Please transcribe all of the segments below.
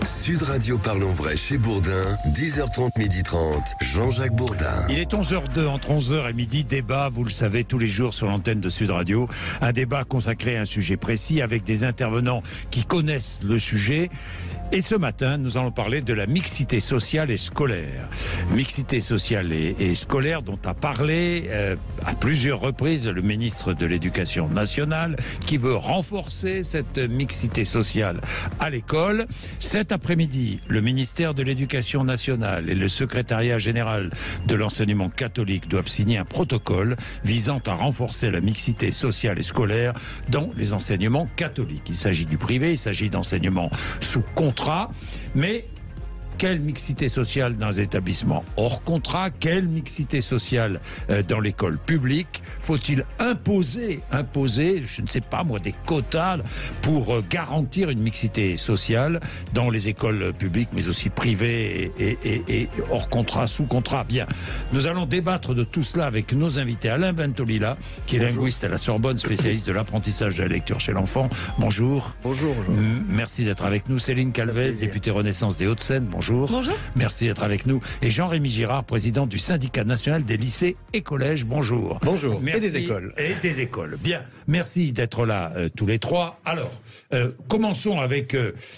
Sud Radio Parlons Vrai chez Bourdin, 10h30, 12h30, Jean-Jacques Bourdin. Il est 11h02, entre 11h et midi, débat, vous le savez, tous les jours sur l'antenne de Sud Radio. Un débat consacré à un sujet précis avec des intervenants qui connaissent le sujet. Et ce matin, nous allons parler de la mixité sociale et scolaire. Mixité sociale et scolaire dont a parlé à plusieurs reprises le ministre de l'Éducation nationale qui veut renforcer cette mixité sociale à l'école. Cet après-midi, le ministère de l'Éducation nationale et le secrétariat général de l'enseignement catholique doivent signer un protocole visant à renforcer la mixité sociale et scolaire dans les enseignements catholiques. Il s'agit du privé, il s'agit d'enseignements sous contrat. Mais quelle mixité sociale dans les établissements hors contrat? Quelle mixité sociale dans l'école publique? Faut-il imposer, je ne sais pas moi, des quotas pour garantir une mixité sociale dans les écoles publiques, mais aussi privées et hors contrat, sous contrat? Bien, nous allons débattre de tout cela avec nos invités. Alain Bentolila, qui est linguiste à la Sorbonne, spécialiste de l'apprentissage de la lecture chez l'enfant. Bonjour. Bonjour. Merci d'être avec nous. Céline Calvez, députée Renaissance des Hauts-de-Seine. Bonjour. Bonjour. Merci d'être avec nous. Et Jean-Rémy Girard, président du syndicat national des lycées et collèges. Bonjour. Bonjour. Merci. Et des écoles. Et des écoles. Bien. Merci d'être là tous les trois. Alors, commençons avec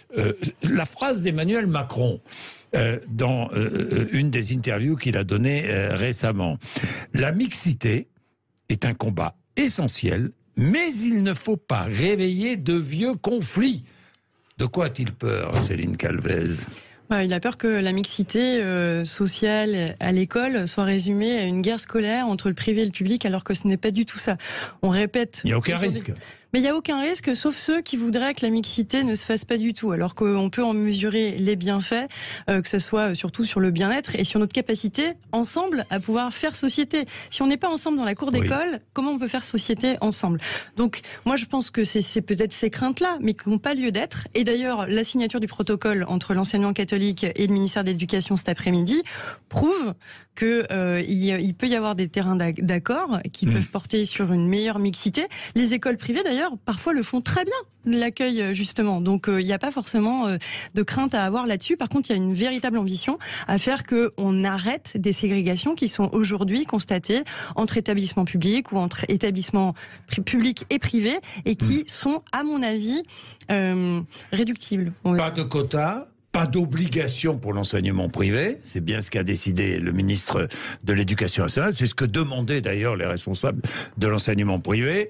la phrase d'Emmanuel Macron. Dans une des interviews qu'il a données récemment. La mixité est un combat essentiel, mais il ne faut pas réveiller de vieux conflits. De quoi a-t-il peur, Céline Calvez ? Il a peur que la mixité sociale à l'école soit résumée à une guerre scolaire entre le privé et le public, alors que ce n'est pas du tout ça. On répète... Il n'y a aucun risque. Mais il n'y a aucun risque, sauf ceux qui voudraient que la mixité ne se fasse pas du tout, alors qu'on peut en mesurer les bienfaits, que ce soit surtout sur le bien-être et sur notre capacité, ensemble, à pouvoir faire société. Si on n'est pas ensemble dans la cour d'école, comment on peut faire société ensemble? Donc, moi, je pense que c'est peut-être ces craintes-là, mais qui n'ont pas lieu d'être. Et d'ailleurs, la signature du protocole entre l'enseignement catholique et le ministère de l'Éducation cet après-midi prouve qu'il peut y avoir des terrains d'accord qui peuvent porter sur une meilleure mixité. Les écoles privées, d'ailleurs, parfois le font très bien, l'accueil justement. Donc il n'y a pas forcément de crainte à avoir là-dessus. Par contre, il y a une véritable ambition à faire qu'on arrête des ségrégations qui sont aujourd'hui constatées entre établissements publics ou entre établissements publics et privés et qui sont, à mon avis, réductibles. Pas de quotas? Pas d'obligation pour l'enseignement privé, c'est bien ce qu'a décidé le ministre de l'Éducation nationale, c'est ce que demandaient d'ailleurs les responsables de l'enseignement privé.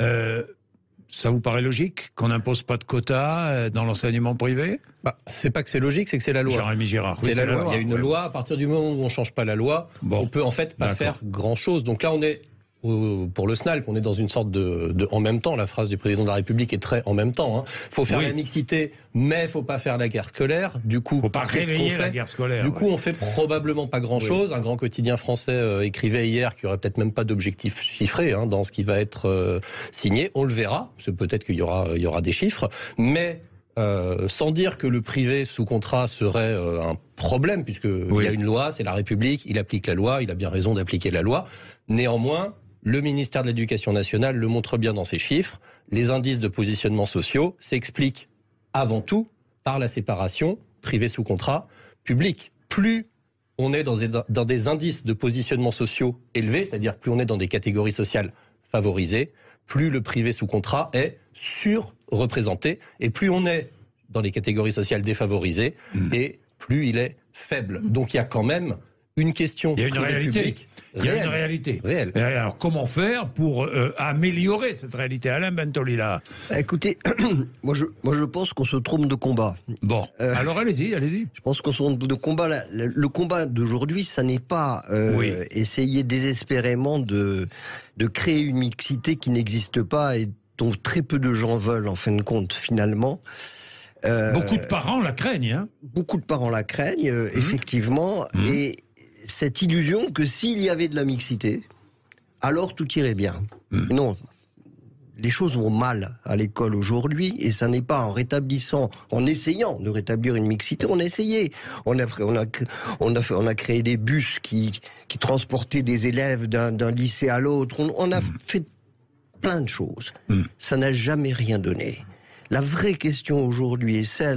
Ça vous paraît logique qu'on n'impose pas de quotas dans l'enseignement privé? C'est pas que c'est logique, c'est que c'est la loi. Jean-Rémy Girard. C'est la loi. Il y a une loi, à partir du moment où on ne change pas la loi, on peut en fait pas faire grand-chose. Donc là, on est... Pour le SNALC, on est dans une sorte de en même temps. La phrase du président de la République est très en même temps. Faut faire la mixité, mais faut pas faire la guerre scolaire. Du coup, faut pas réveiller la guerre scolaire. Du coup, on fait probablement pas grand-chose. Un grand quotidien français écrivait hier qu'il y aurait peut-être même pas d'objectif chiffré dans ce qui va être signé. On le verra. Peut-être qu'il y aura des chiffres, mais sans dire que le privé sous contrat serait un problème, puisque il y a une loi, c'est la République, il applique la loi, il a bien raison d'appliquer la loi. Néanmoins, le ministère de l'Éducation nationale le montre bien dans ses chiffres. Les indices de positionnement sociaux s'expliquent avant tout par la séparation privé sous contrat, public. Plus on est dans des indices de positionnement sociaux élevés, c'est-à-dire plus on est dans des catégories sociales favorisées, plus le privé sous contrat est surreprésenté, et plus on est dans les catégories sociales défavorisées, et plus il est faible. Donc il y a quand même une question. Il y a une réalité. Il y a une réalité. Réelle. Alors, comment faire pour améliorer cette réalité? Alain Bentolila. Écoutez, moi je pense qu'on se trompe de combat. Bon, alors allez-y. Je pense qu'on se trompe de combat. Le combat d'aujourd'hui, ça n'est pas essayer désespérément de créer une mixité qui n'existe pas et dont très peu de gens veulent, en fin de compte, finalement. Beaucoup de parents la craignent. Beaucoup de parents la craignent, effectivement. Et cette illusion que s'il y avait de la mixité, alors tout irait bien. Non, les choses vont mal à l'école aujourd'hui, et ça n'est pas en essayant de rétablir une mixité. On a essayé. On a créé des bus qui transportaient des élèves d'un lycée à l'autre. On a fait plein de choses. Ça n'a jamais rien donné. La vraie question aujourd'hui est celle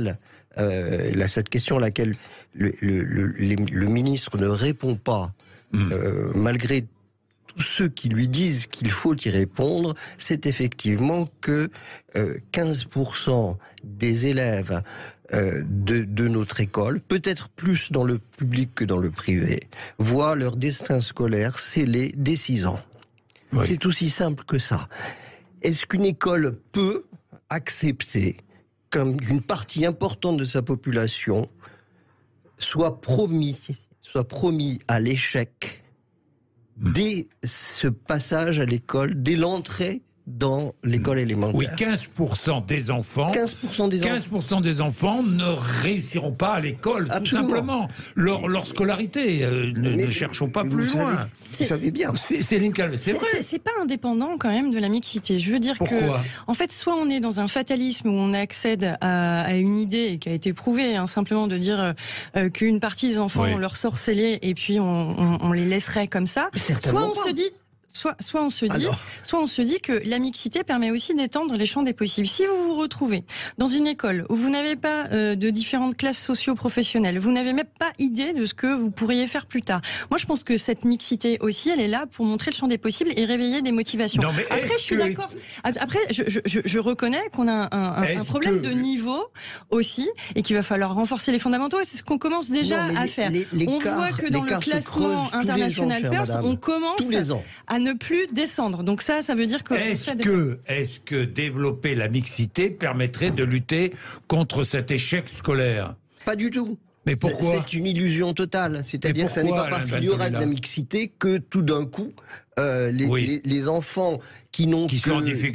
cette question à laquelle le ministre ne répond pas, malgré tous ceux qui lui disent qu'il faut y répondre, c'est effectivement que 15% des élèves de notre école, peut-être plus dans le public que dans le privé, voient leur destin scolaire scellé dès 6 ans. Oui. C'est aussi simple que ça. Est-ce qu'une école peut accepter qu'une partie importante de sa population soit promis à l'échec dès ce passage à l'école, dès l'entrée dans l'école élémentaire? Oui, 15% des enfants. 15% des enfants ne réussiront pas à l'école, absolument, tout simplement. Leur scolarité, ne cherchons pas plus loin. Vous savez bien. Céline Calvet, c'est vrai. C'est pas indépendant quand même de la mixité. Je veux dire que, en fait, soit on est dans un fatalisme où on accède à une idée qui a été prouvée, simplement de dire qu'une partie des enfants, on leur sort scellé et puis on les laisserait comme ça. Soit on se dit... Soit on se dit que la mixité permet aussi d'étendre les champs des possibles. Si vous vous retrouvez dans une école où vous n'avez pas de différentes classes socio-professionnelles, vous n'avez même pas idée de ce que vous pourriez faire plus tard. Moi, je pense que cette mixité aussi, elle est là pour montrer le champ des possibles et réveiller des motivations. Non, mais après, je suis d'accord. Après, je reconnais qu'on a un problème de niveau aussi et qu'il va falloir renforcer les fondamentaux. Et c'est ce qu'on commence déjà à faire. On voit que dans le classement international Peirce, on commence à ne plus descendre. Donc ça veut dire que... Est-ce que développer la mixité permettrait de lutter contre cet échec scolaire? Pas du tout. Mais pourquoi? C'est une illusion totale. C'est-à-dire que ce n'est pas parce qu'il y aura de la mixité que tout d'un coup, les enfants qui n'ont que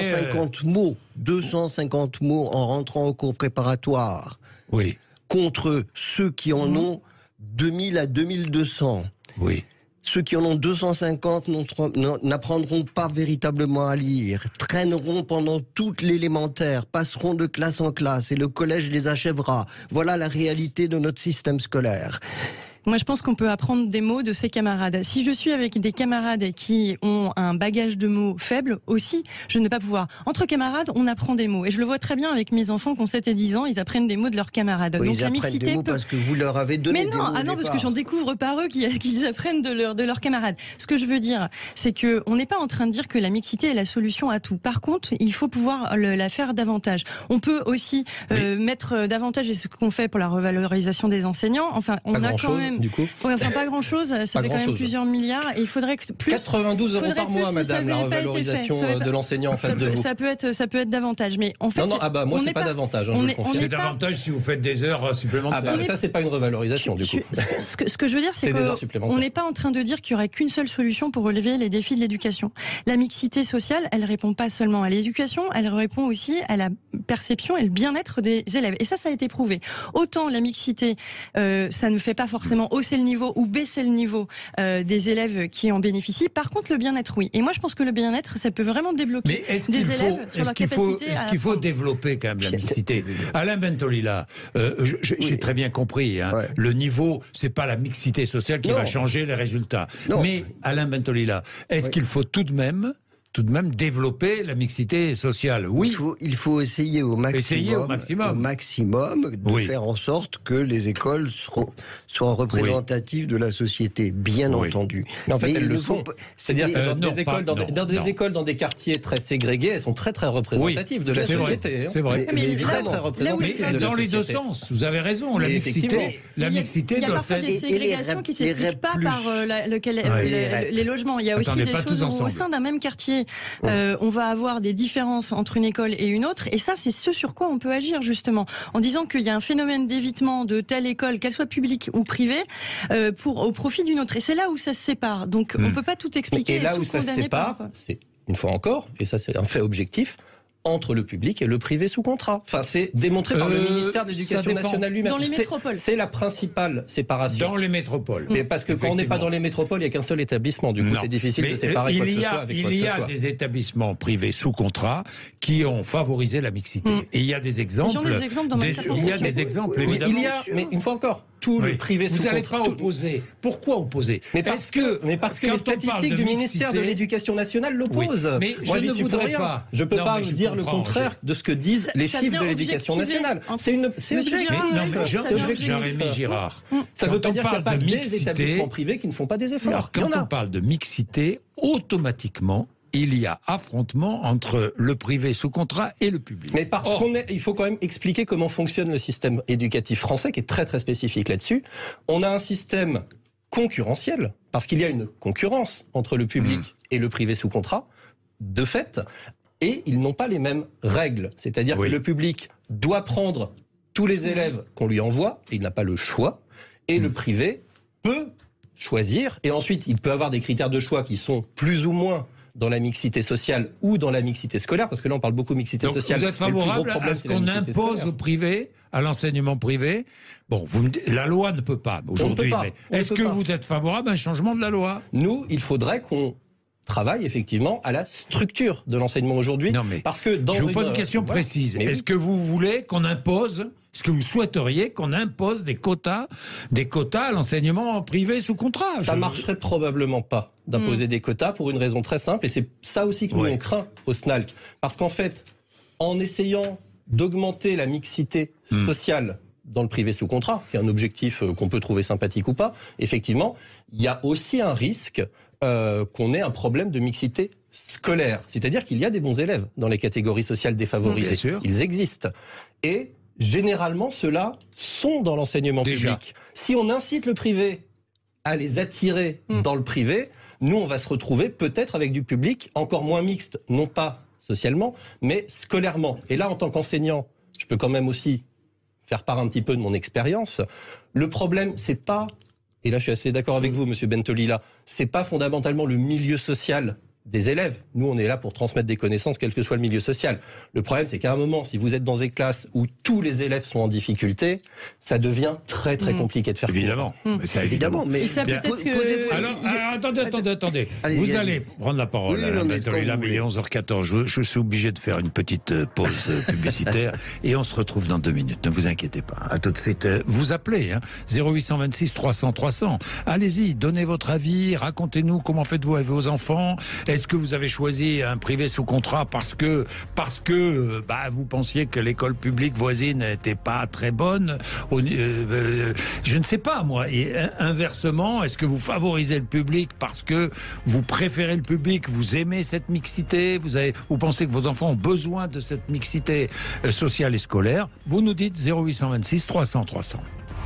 250 mots en rentrant au cours préparatoire, contre ceux qui en ont 2000 à 2200. Oui. Ceux qui en ont 250 n'apprendront pas véritablement à lire, traîneront pendant toute l'élémentaire, passeront de classe en classe et le collège les achèvera. Voilà la réalité de notre système scolaire. Moi, je pense qu'on peut apprendre des mots de ses camarades. Si je suis avec des camarades qui ont un bagage de mots faible aussi, je ne vais pas pouvoir. Entre camarades, on apprend des mots. Et je le vois très bien avec mes enfants qui ont 7 et 10 ans, ils apprennent des mots de leurs camarades. Oui, donc ils la apprennent mixité des mots parce que vous leur avez donné des mots. Mais non, parce que j'en découvre par eux qu'ils apprennent de leurs camarades. Ce que je veux dire, c'est qu'on n'est pas en train de dire que la mixité est la solution à tout. Par contre, il faut pouvoir la faire davantage. On peut aussi mettre davantage, et ce qu'on fait pour la revalorisation des enseignants. Enfin, on a quand même... Du coup. Oui, enfin pas grand-chose, ça fait quand même plusieurs milliards et il faudrait que plus... 92 € par mois, madame, la revalorisation de l'enseignant en face de vous. Ça peut être davantage, mais en fait... Non, moi c'est pas davantage, je vous le confirme. C'est davantage si vous faites des heures supplémentaires. Ça c'est pas une revalorisation du coup. Ce que je veux dire, c'est qu'on n'est pas en train de dire qu'il y aurait qu'une seule solution pour relever les défis de l'éducation. La mixité sociale, elle répond pas seulement à l'éducation, elle répond aussi à la perception et le bien-être des élèves. Et ça a été prouvé. Autant la mixité, ça ne fait pas forcément hausser le niveau ou baisser le niveau des élèves qui en bénéficient. Par contre, le bien-être, oui. Et moi, je pense que le bien-être, ça peut vraiment débloquer des élèves sur leur capacité à... Est-ce qu'il faut développer quand même la mixité? Alain Bentolila, j'ai très bien compris. Le niveau, c'est pas la mixité sociale qui va changer les résultats. Non. Mais Alain Bentolila, est-ce qu'il faut tout de même développer la mixité sociale? Oui. Il faut essayer au maximum de faire en sorte que les écoles soient représentatives de la société, bien entendu. Mais en fait, elles le sont. C'est-à-dire que dans des écoles, dans des quartiers très ségrégés, elles sont très très représentatives de la société. C'est vrai. Mais très très représentatives de la société. Dans les deux sens, vous avez raison. La mixité doit être... Il y a parfois des ségrégations qui ne s'expliquent pas par les logements. Il y a aussi des choses où, au sein d'un même quartier, on va avoir des différences entre une école et une autre, et ça c'est ce sur quoi on peut agir justement, en disant qu'il y a un phénomène d'évitement de telle école, qu'elle soit publique ou privée, au profit d'une autre, et c'est là où ça se sépare. Donc on peut pas tout expliquer et tout condamner. Et là où ça se sépare, c'est une fois encore, et ça c'est un fait objectif, entre le public et le privé sous contrat. Enfin, c'est démontré par le ministère de l'Éducation nationale lui-même. Dans les métropoles. C'est la principale séparation. Dans les métropoles. Mais parce que quand on n'est pas dans les métropoles, il n'y a qu'un seul établissement. Du coup, c'est difficile de séparer quoi que ce soit avec quoi que ce soit. Il y a des établissements privés sous contrat qui ont favorisé la mixité. Et il y a des exemples. Il y a des exemples dans ma Il y a des exemples, évidemment. Mais une fois encore, tout le privé sous Vous n'allez contrat. pas opposer. Pourquoi opposer? Parce que les statistiques du ministère de l'Éducation nationale l'opposent. Oui, mais moi, je ne voudrais rien. pas. Je ne peux pas dire le contraire de ce que disent les ça chiffres de vient l'Éducation objectiver. nationale. C'est objectif. Jérémy Girard, Ça ne veut pas quand dire on qu'il n'y a parle pas de des mixité, établissements privés qui ne font pas des efforts. alors, quand on parle de mixité, automatiquement, il y a affrontement entre le privé sous contrat et le public. Mais il faut quand même expliquer comment fonctionne le système éducatif français, qui est très très spécifique là-dessus. On a un système concurrentiel, parce qu'il y a une concurrence entre le public et le privé sous contrat, de fait, et ils n'ont pas les mêmes règles. C'est-à-dire que le public doit prendre tous les élèves qu'on lui envoie, et il n'a pas le choix, et le privé peut choisir, et ensuite il peut avoir des critères de choix qui sont plus ou moins dans la mixité sociale ou dans la mixité scolaire, parce que là on parle beaucoup de mixité sociale. Vous êtes favorable à ce qu'on impose au privé, à l'enseignement privé? Bon, la loi ne peut pas aujourd'hui, mais est-ce que vous êtes favorable à un changement de la loi? Nous, il faudrait qu'on travaille effectivement à la structure de l'enseignement aujourd'hui. Non, mais parce que je vous pose une question précise. Est-ce que vous voulez qu'on impose, est-ce que vous souhaiteriez qu'on impose des quotas à l'enseignement privé sous contrat? Ça marcherait probablement pas d'imposer des quotas pour une raison très simple, et c'est ça aussi que nous on craint au SNALC. Parce qu'en fait, en essayant d'augmenter la mixité sociale dans le privé sous contrat, qui est un objectif qu'on peut trouver sympathique ou pas, effectivement, il y a aussi un risque qu'on ait un problème de mixité scolaire. C'est-à-dire qu'il y a des bons élèves dans les catégories sociales défavorisées. Bien sûr. Ils existent. Et généralement, ceux-là sont dans l'enseignement public. Si on incite le privé à les attirer dans le privé, nous, on va se retrouver peut-être avec du public encore moins mixte, non pas socialement, mais scolairement. Et là, en tant qu'enseignant, je peux quand même aussi faire part un petit peu de mon expérience. Le problème, c'est pas, et là je suis assez d'accord avec vous, Monsieur Bentolila, c'est pas fondamentalement le milieu social des élèves. Nous, on est là pour transmettre des connaissances, quel que soit le milieu social. Le problème, c'est qu'à un moment, si vous êtes dans des classes où tous les élèves sont en difficulté, ça devient très très compliqué de faire évidemment. Mais ça, évidemment. Mais ça peut-être que... Alors, attendez. Allez, vous allez. allez prendre la parole. Oui, Alain non, mais Bentolila, quand vous mais il est 11h14. Je suis obligé de faire une petite pause publicitaire et on se retrouve dans 2 minutes. Ne vous inquiétez pas. À tout de suite. Vous appelez 0826 300 300. Allez-y, donnez votre avis, racontez-nous comment faites-vous avec vos enfants. Est-ce que vous avez choisi un privé sous contrat parce que vous pensiez que l'école publique voisine n'était pas très bonne? Je ne sais pas, moi. Et inversement, est-ce que vous favorisez le public parce que vous préférez le public, vous aimez cette mixité, vous pensez que vos enfants ont besoin de cette mixité sociale et scolaire? Vous nous dites 0826 300 300.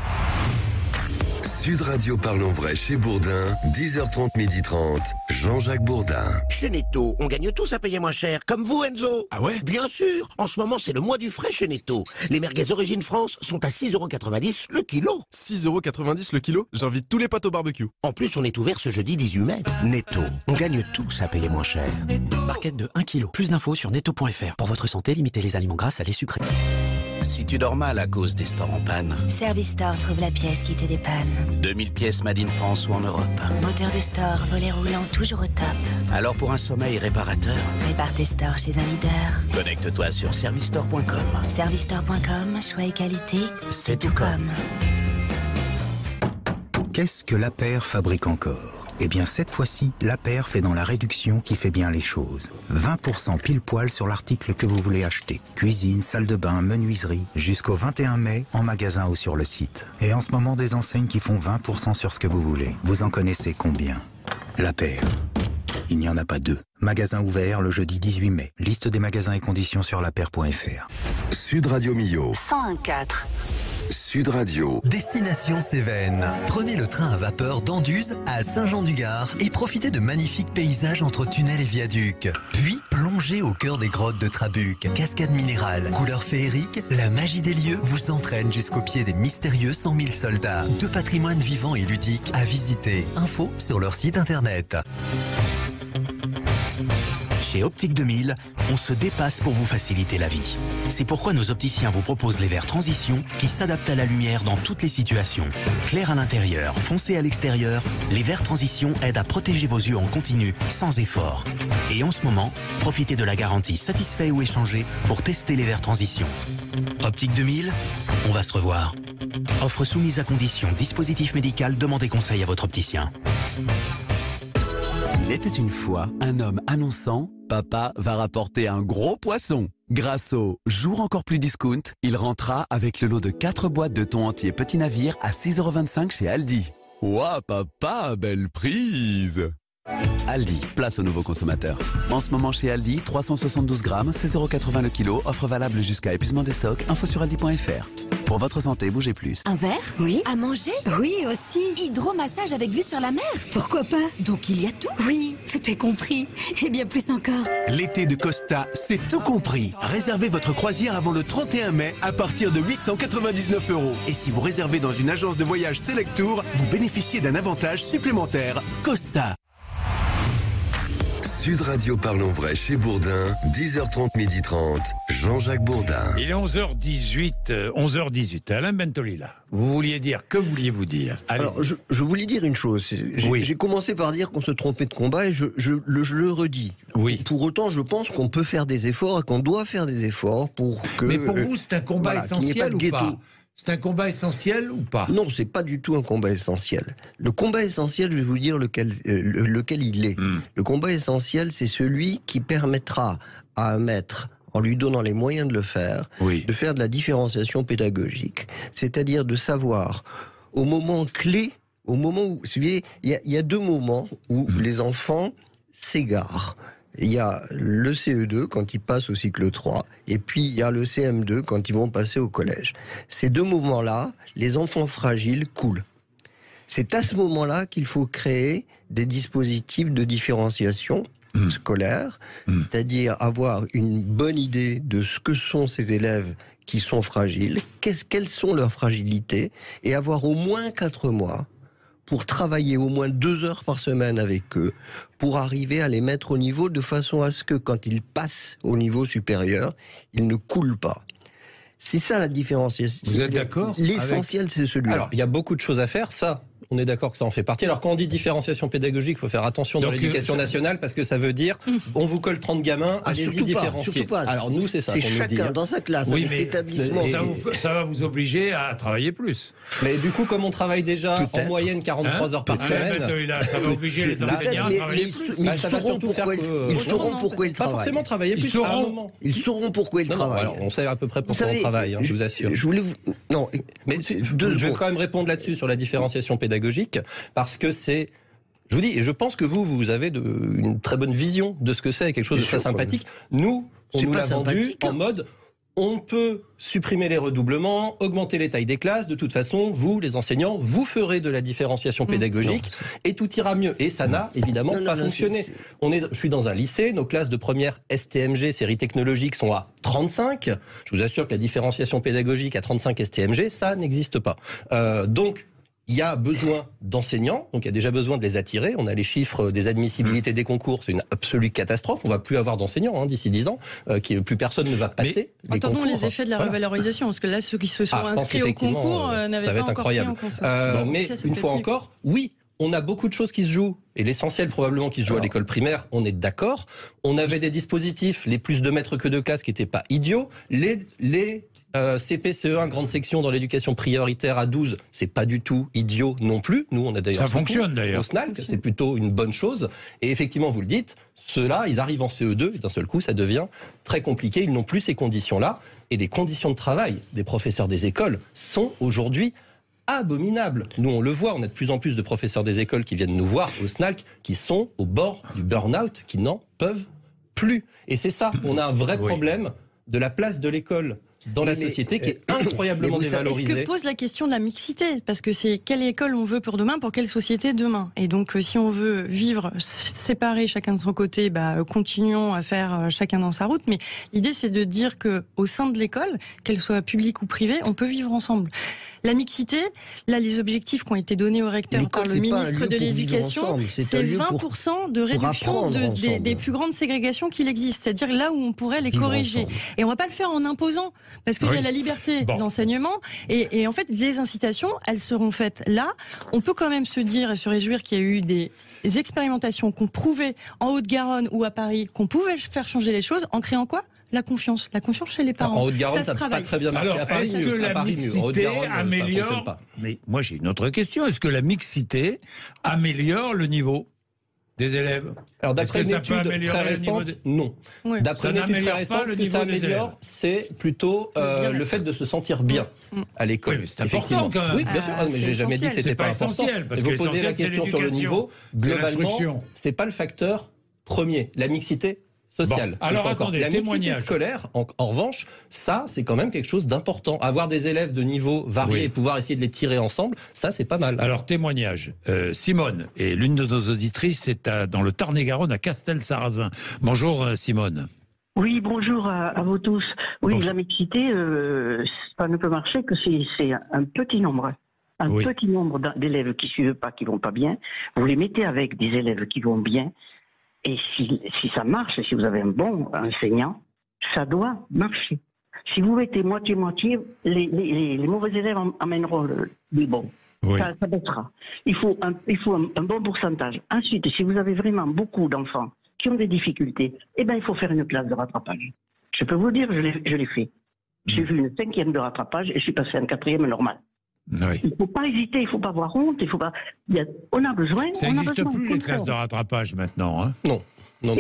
Sud Radio Parlons Vrai chez Bourdin, 10h30, 12h30, Jean-Jacques Bourdin. Chez Netto, on gagne tous à payer moins cher. Comme vous, Enzo. Ah ouais? Bien sûr. En ce moment, c'est le mois du frais chez Netto. Les merguez Origine France sont à 6,90 € le kilo. 6,90 € le kilo? J'invite tous les potes au barbecue. En plus, on est ouvert ce jeudi 18 mai. Netto, on gagne tous à payer moins cher. Barquette de 1 kg. Plus d'infos sur netto.fr. Pour votre santé, limitez les aliments gras, salés, sucrés. Si tu dors mal à cause des stores en panne. Service Store trouve la pièce qui te dépanne. 2000 pièces made in France ou en Europe. Moteur de store, volet roulant, toujours au top. Alors pour un sommeil réparateur, Répare tes stores chez un leader. connecte-toi sur servicestore.com. Servicestore.com, choix et qualité, C'est tout comme. Qu'est-ce que La Paire fabrique encore? Eh bien cette fois-ci, La Paire fait dans la réduction qui fait bien les choses. 20% pile poil sur l'article que vous voulez acheter. Cuisine, salle de bain, menuiserie, jusqu'au 21 mai en magasin ou sur le site. Et en ce moment des enseignes qui font 20% sur ce que vous voulez. Vous en connaissez combien? La Paire. Il n'y en a pas deux. Magasin ouvert le jeudi 18 mai. Liste des magasins et conditions sur lapaire.fr. Sud Radio Millau. 101.4. Sud Radio. Destination Cévennes. Prenez le train à vapeur d'Anduze à Saint-Jean-du-Gard et profitez de magnifiques paysages entre tunnels et viaducs. Puis, plongez au cœur des grottes de Trabuc. Cascades minérales, couleurs féeriques, la magie des lieux vous entraîne jusqu'au pied des mystérieux 100 000 soldats. De patrimoine vivant et ludique à visiter. Info sur leur site internet. Chez Optique 2000, on se dépasse pour vous faciliter la vie. C'est pourquoi nos opticiens vous proposent les verres transition qui s'adaptent à la lumière dans toutes les situations. Clair à l'intérieur, foncé à l'extérieur, les verres transition aident à protéger vos yeux en continu, sans effort. Et en ce moment, profitez de la garantie satisfait ou échangé pour tester les verres transition. Optique 2000, on va se revoir. Offre soumise à condition, dispositif médical, demandez conseil à votre opticien. Il était une fois un homme annonçant « Papa va rapporter un gros poisson ». Grâce au jour encore plus discount, il rentra avec le lot de 4 boîtes de thon entier petit navire à 6,25 € chez Aldi. Ouah papa, belle prise! Aldi, place aux nouveaux consommateurs. En ce moment chez Aldi, 372 grammes, 16,80 € le kilo, offre valable jusqu'à épuisement des stocks, info sur aldi.fr. Pour votre santé, bougez plus. Un verre? Oui. À manger? Oui, aussi. Hydromassage avec vue sur la mer? Pourquoi pas? Donc il y a tout? Oui, tout est compris. Et bien plus encore. L'été de Costa, c'est tout compris. Réservez votre croisière avant le 31 mai à partir de 899 €. Et si vous réservez dans une agence de voyage Select Tour, vous bénéficiez d'un avantage supplémentaire. Costa. Sud Radio Parlons Vrai chez Bourdin, 10h30, 12h30, Jean-Jacques Bourdin. Il est 11h18. Alain Bentolila, vous vouliez dire, que vouliez-vous dire? Alors, je voulais dire une chose. J'ai commencé par dire qu'on se trompait de combat et je le redis. Oui. Pour autant, je pense qu'on peut faire des efforts et qu'on doit faire des efforts pour que... Mais pour vous, c'est un combat essentiel ou pas? C'est un combat essentiel ou pas? Non, c'est pas du tout un combat essentiel. Le combat essentiel, je vais vous dire lequel il est. Le combat essentiel, c'est celui qui permettra à un maître, en lui donnant les moyens de le faire, de faire de la différenciation pédagogique. C'est-à-dire de savoir, au moment clé, au moment où... Vous savez, il y a 2 moments où les enfants s'égarent. Il y a le CE2 quand ils passent au cycle 3, et puis il y a le CM2 quand ils vont passer au collège. Ces 2 moments-là, les enfants fragiles coulent. C'est à ce moment-là qu'il faut créer des dispositifs de différenciation scolaire, c'est-à-dire avoir une bonne idée de ce que sont ces élèves qui sont fragiles, quelles sont leurs fragilités, et avoir au moins 4 mois pour travailler au moins 2 heures par semaine avec eux, pour arriver à les mettre au niveau de façon à ce que quand ils passent au niveau supérieur, ils ne coulent pas. C'est ça la différenciation. Vous êtes d'accord? L'essentiel, c'est celui-là. Alors, il y a beaucoup de choses à faire, ça. On est d'accord que ça en fait partie. Alors quand on dit différenciation pédagogique, il faut faire attention dans l'éducation nationale parce que ça veut dire on vous colle 30 gamins, allez-y différencier. Alors nous c'est ça. C'est chacun dans sa classe, avec l'établissement. Ça va vous obliger à travailler plus. Mais du coup, comme on travaille déjà en moyenne 43 heures par semaine, ça va obliger les enseignants à travailler plus. Mais ils sauront pourquoi ils travaillent. Pas forcément travailler plus. Ils sauront pourquoi ils travaillent. On sait à peu près pourquoi on travaille, je vous assure. Je voulais vous... Non, mais je vais quand même répondre là-dessus sur la différenciation pédagogique parce que c'est, je vous dis, et je pense que vous avez une très bonne vision de ce que c'est, quelque chose de très sympathique. Nous, on nous l'a vendu en mode on peut supprimer les redoublements, augmenter les tailles des classes, de toute façon, vous, les enseignants, vous ferez de la différenciation pédagogique et tout ira mieux. Et ça n'a évidemment pas fonctionné. Je suis dans un lycée, nos classes de première STMG, série technologique, sont à 35. Je vous assure que la différenciation pédagogique à 35 STMG, ça n'existe pas. Donc, il y a besoin d'enseignants, donc il y a déjà besoin de les attirer. On a les chiffres des admissibilités des concours, c'est une absolue catastrophe. On ne va plus avoir d'enseignants d'ici 10 ans, plus personne ne va passer les concours. Attendons les effets de la revalorisation, parce que là, ceux qui se sont inscrits au concours n'avaient pas encore pris en compte ça. Mais une fois encore, oui, on a beaucoup de choses qui se jouent, et l'essentiel probablement qui se joue à l'école primaire, on est d'accord. On avait des dispositifs, les plus de maîtres que de classes, qui n'étaient pas idiots. Les CP, CE1, grande section dans l'éducation prioritaire à 12, c'est pas du tout idiot non plus. Nous, on a d'ailleurs... Ça fonctionne d'ailleurs. Au SNALC, c'est plutôt une bonne chose. Et effectivement, vous le dites, ceux-là, ils arrivent en CE2, et d'un seul coup, ça devient très compliqué. Ils n'ont plus ces conditions-là. Et les conditions de travail des professeurs des écoles sont aujourd'hui abominable. Nous, on le voit, on a de plus en plus de professeurs des écoles qui viennent nous voir au SNALC, qui sont au bord du burn-out, qui n'en peuvent plus. Et c'est ça, on a un vrai problème de la place de l'école dans la société qui est incroyablement dévalorisée. Est-ce que pose la question de la mixité? Parce que c'est quelle école on veut pour demain, pour quelle société demain? Et donc, si on veut vivre séparés, chacun de son côté, continuons à faire chacun dans sa route. Mais l'idée, c'est de dire qu'au sein de l'école, qu'elle soit publique ou privée, on peut vivre ensemble. La mixité, là, les objectifs qui ont été donnés au recteur par le ministre de l'Éducation, c'est 20% de réduction des plus grandes ségrégations qu'il existe, c'est-à-dire là où on pourrait les corriger. Et on ne va pas le faire en imposant, parce qu'il y a la liberté d'enseignement, et en fait, les incitations, elles seront faites là. On peut quand même se dire et se réjouir qu'il y a eu des expérimentations qu'on prouvait en Haute-Garonne ou à Paris qu'on pouvait faire changer les choses en créant quoi ? La confiance chez les parents. En Haute-Garonne, ça n'a pas très bien marché. Alors, est-ce que la mixité améliore... Mais moi, j'ai une autre question. Est-ce que la mixité améliore le niveau des élèves? Alors, d'après une étude très récente, non. Oui. D'après une étude très récente, ce que ça améliore, c'est plutôt le fait de se sentir bien à l'école. Oui, mais c'est important quand même. Oui, bien sûr. Mais j'ai jamais dit que c'était pas important. Parce que vous posez la question sur le niveau, globalement, c'est pas le facteur premier. La mixité sociale. Bon, alors attendez, la mixité scolaire, en revanche, ça, c'est quand même quelque chose d'important. Avoir des élèves de niveau variés et pouvoir essayer de les tirer ensemble, ça, c'est pas mal. Alors, témoignage. Simone, et l'une de nos auditrices, c'est dans le Tarn-et-Garonne, à Castel-Sarrazin. Bonjour, Simone. Oui, bonjour à vous tous. Oui, bonjour. La mixité, ça ne peut marcher que c'est un petit nombre. Petit nombre d'élèves qui suivent pas, qui vont pas bien. Vous les mettez avec des élèves qui vont bien. Et si ça marche, si vous avez un bon enseignant, ça doit marcher. Si vous mettez moitié-moitié, les mauvais élèves amèneront les bons. Oui. Ça baissera. Il faut un bon pourcentage. Ensuite, si vous avez vraiment beaucoup d'enfants qui ont des difficultés, eh ben, il faut faire une classe de rattrapage. Je peux vous dire, je l'ai fait. J'ai vu une 5e de rattrapage et je suis passé en 4e normal. Oui. Il ne faut pas hésiter, il ne faut pas avoir honte, il faut pas. On a besoin. Ça n'existe plus les classes de rattrapage maintenant, hein? Non. Non,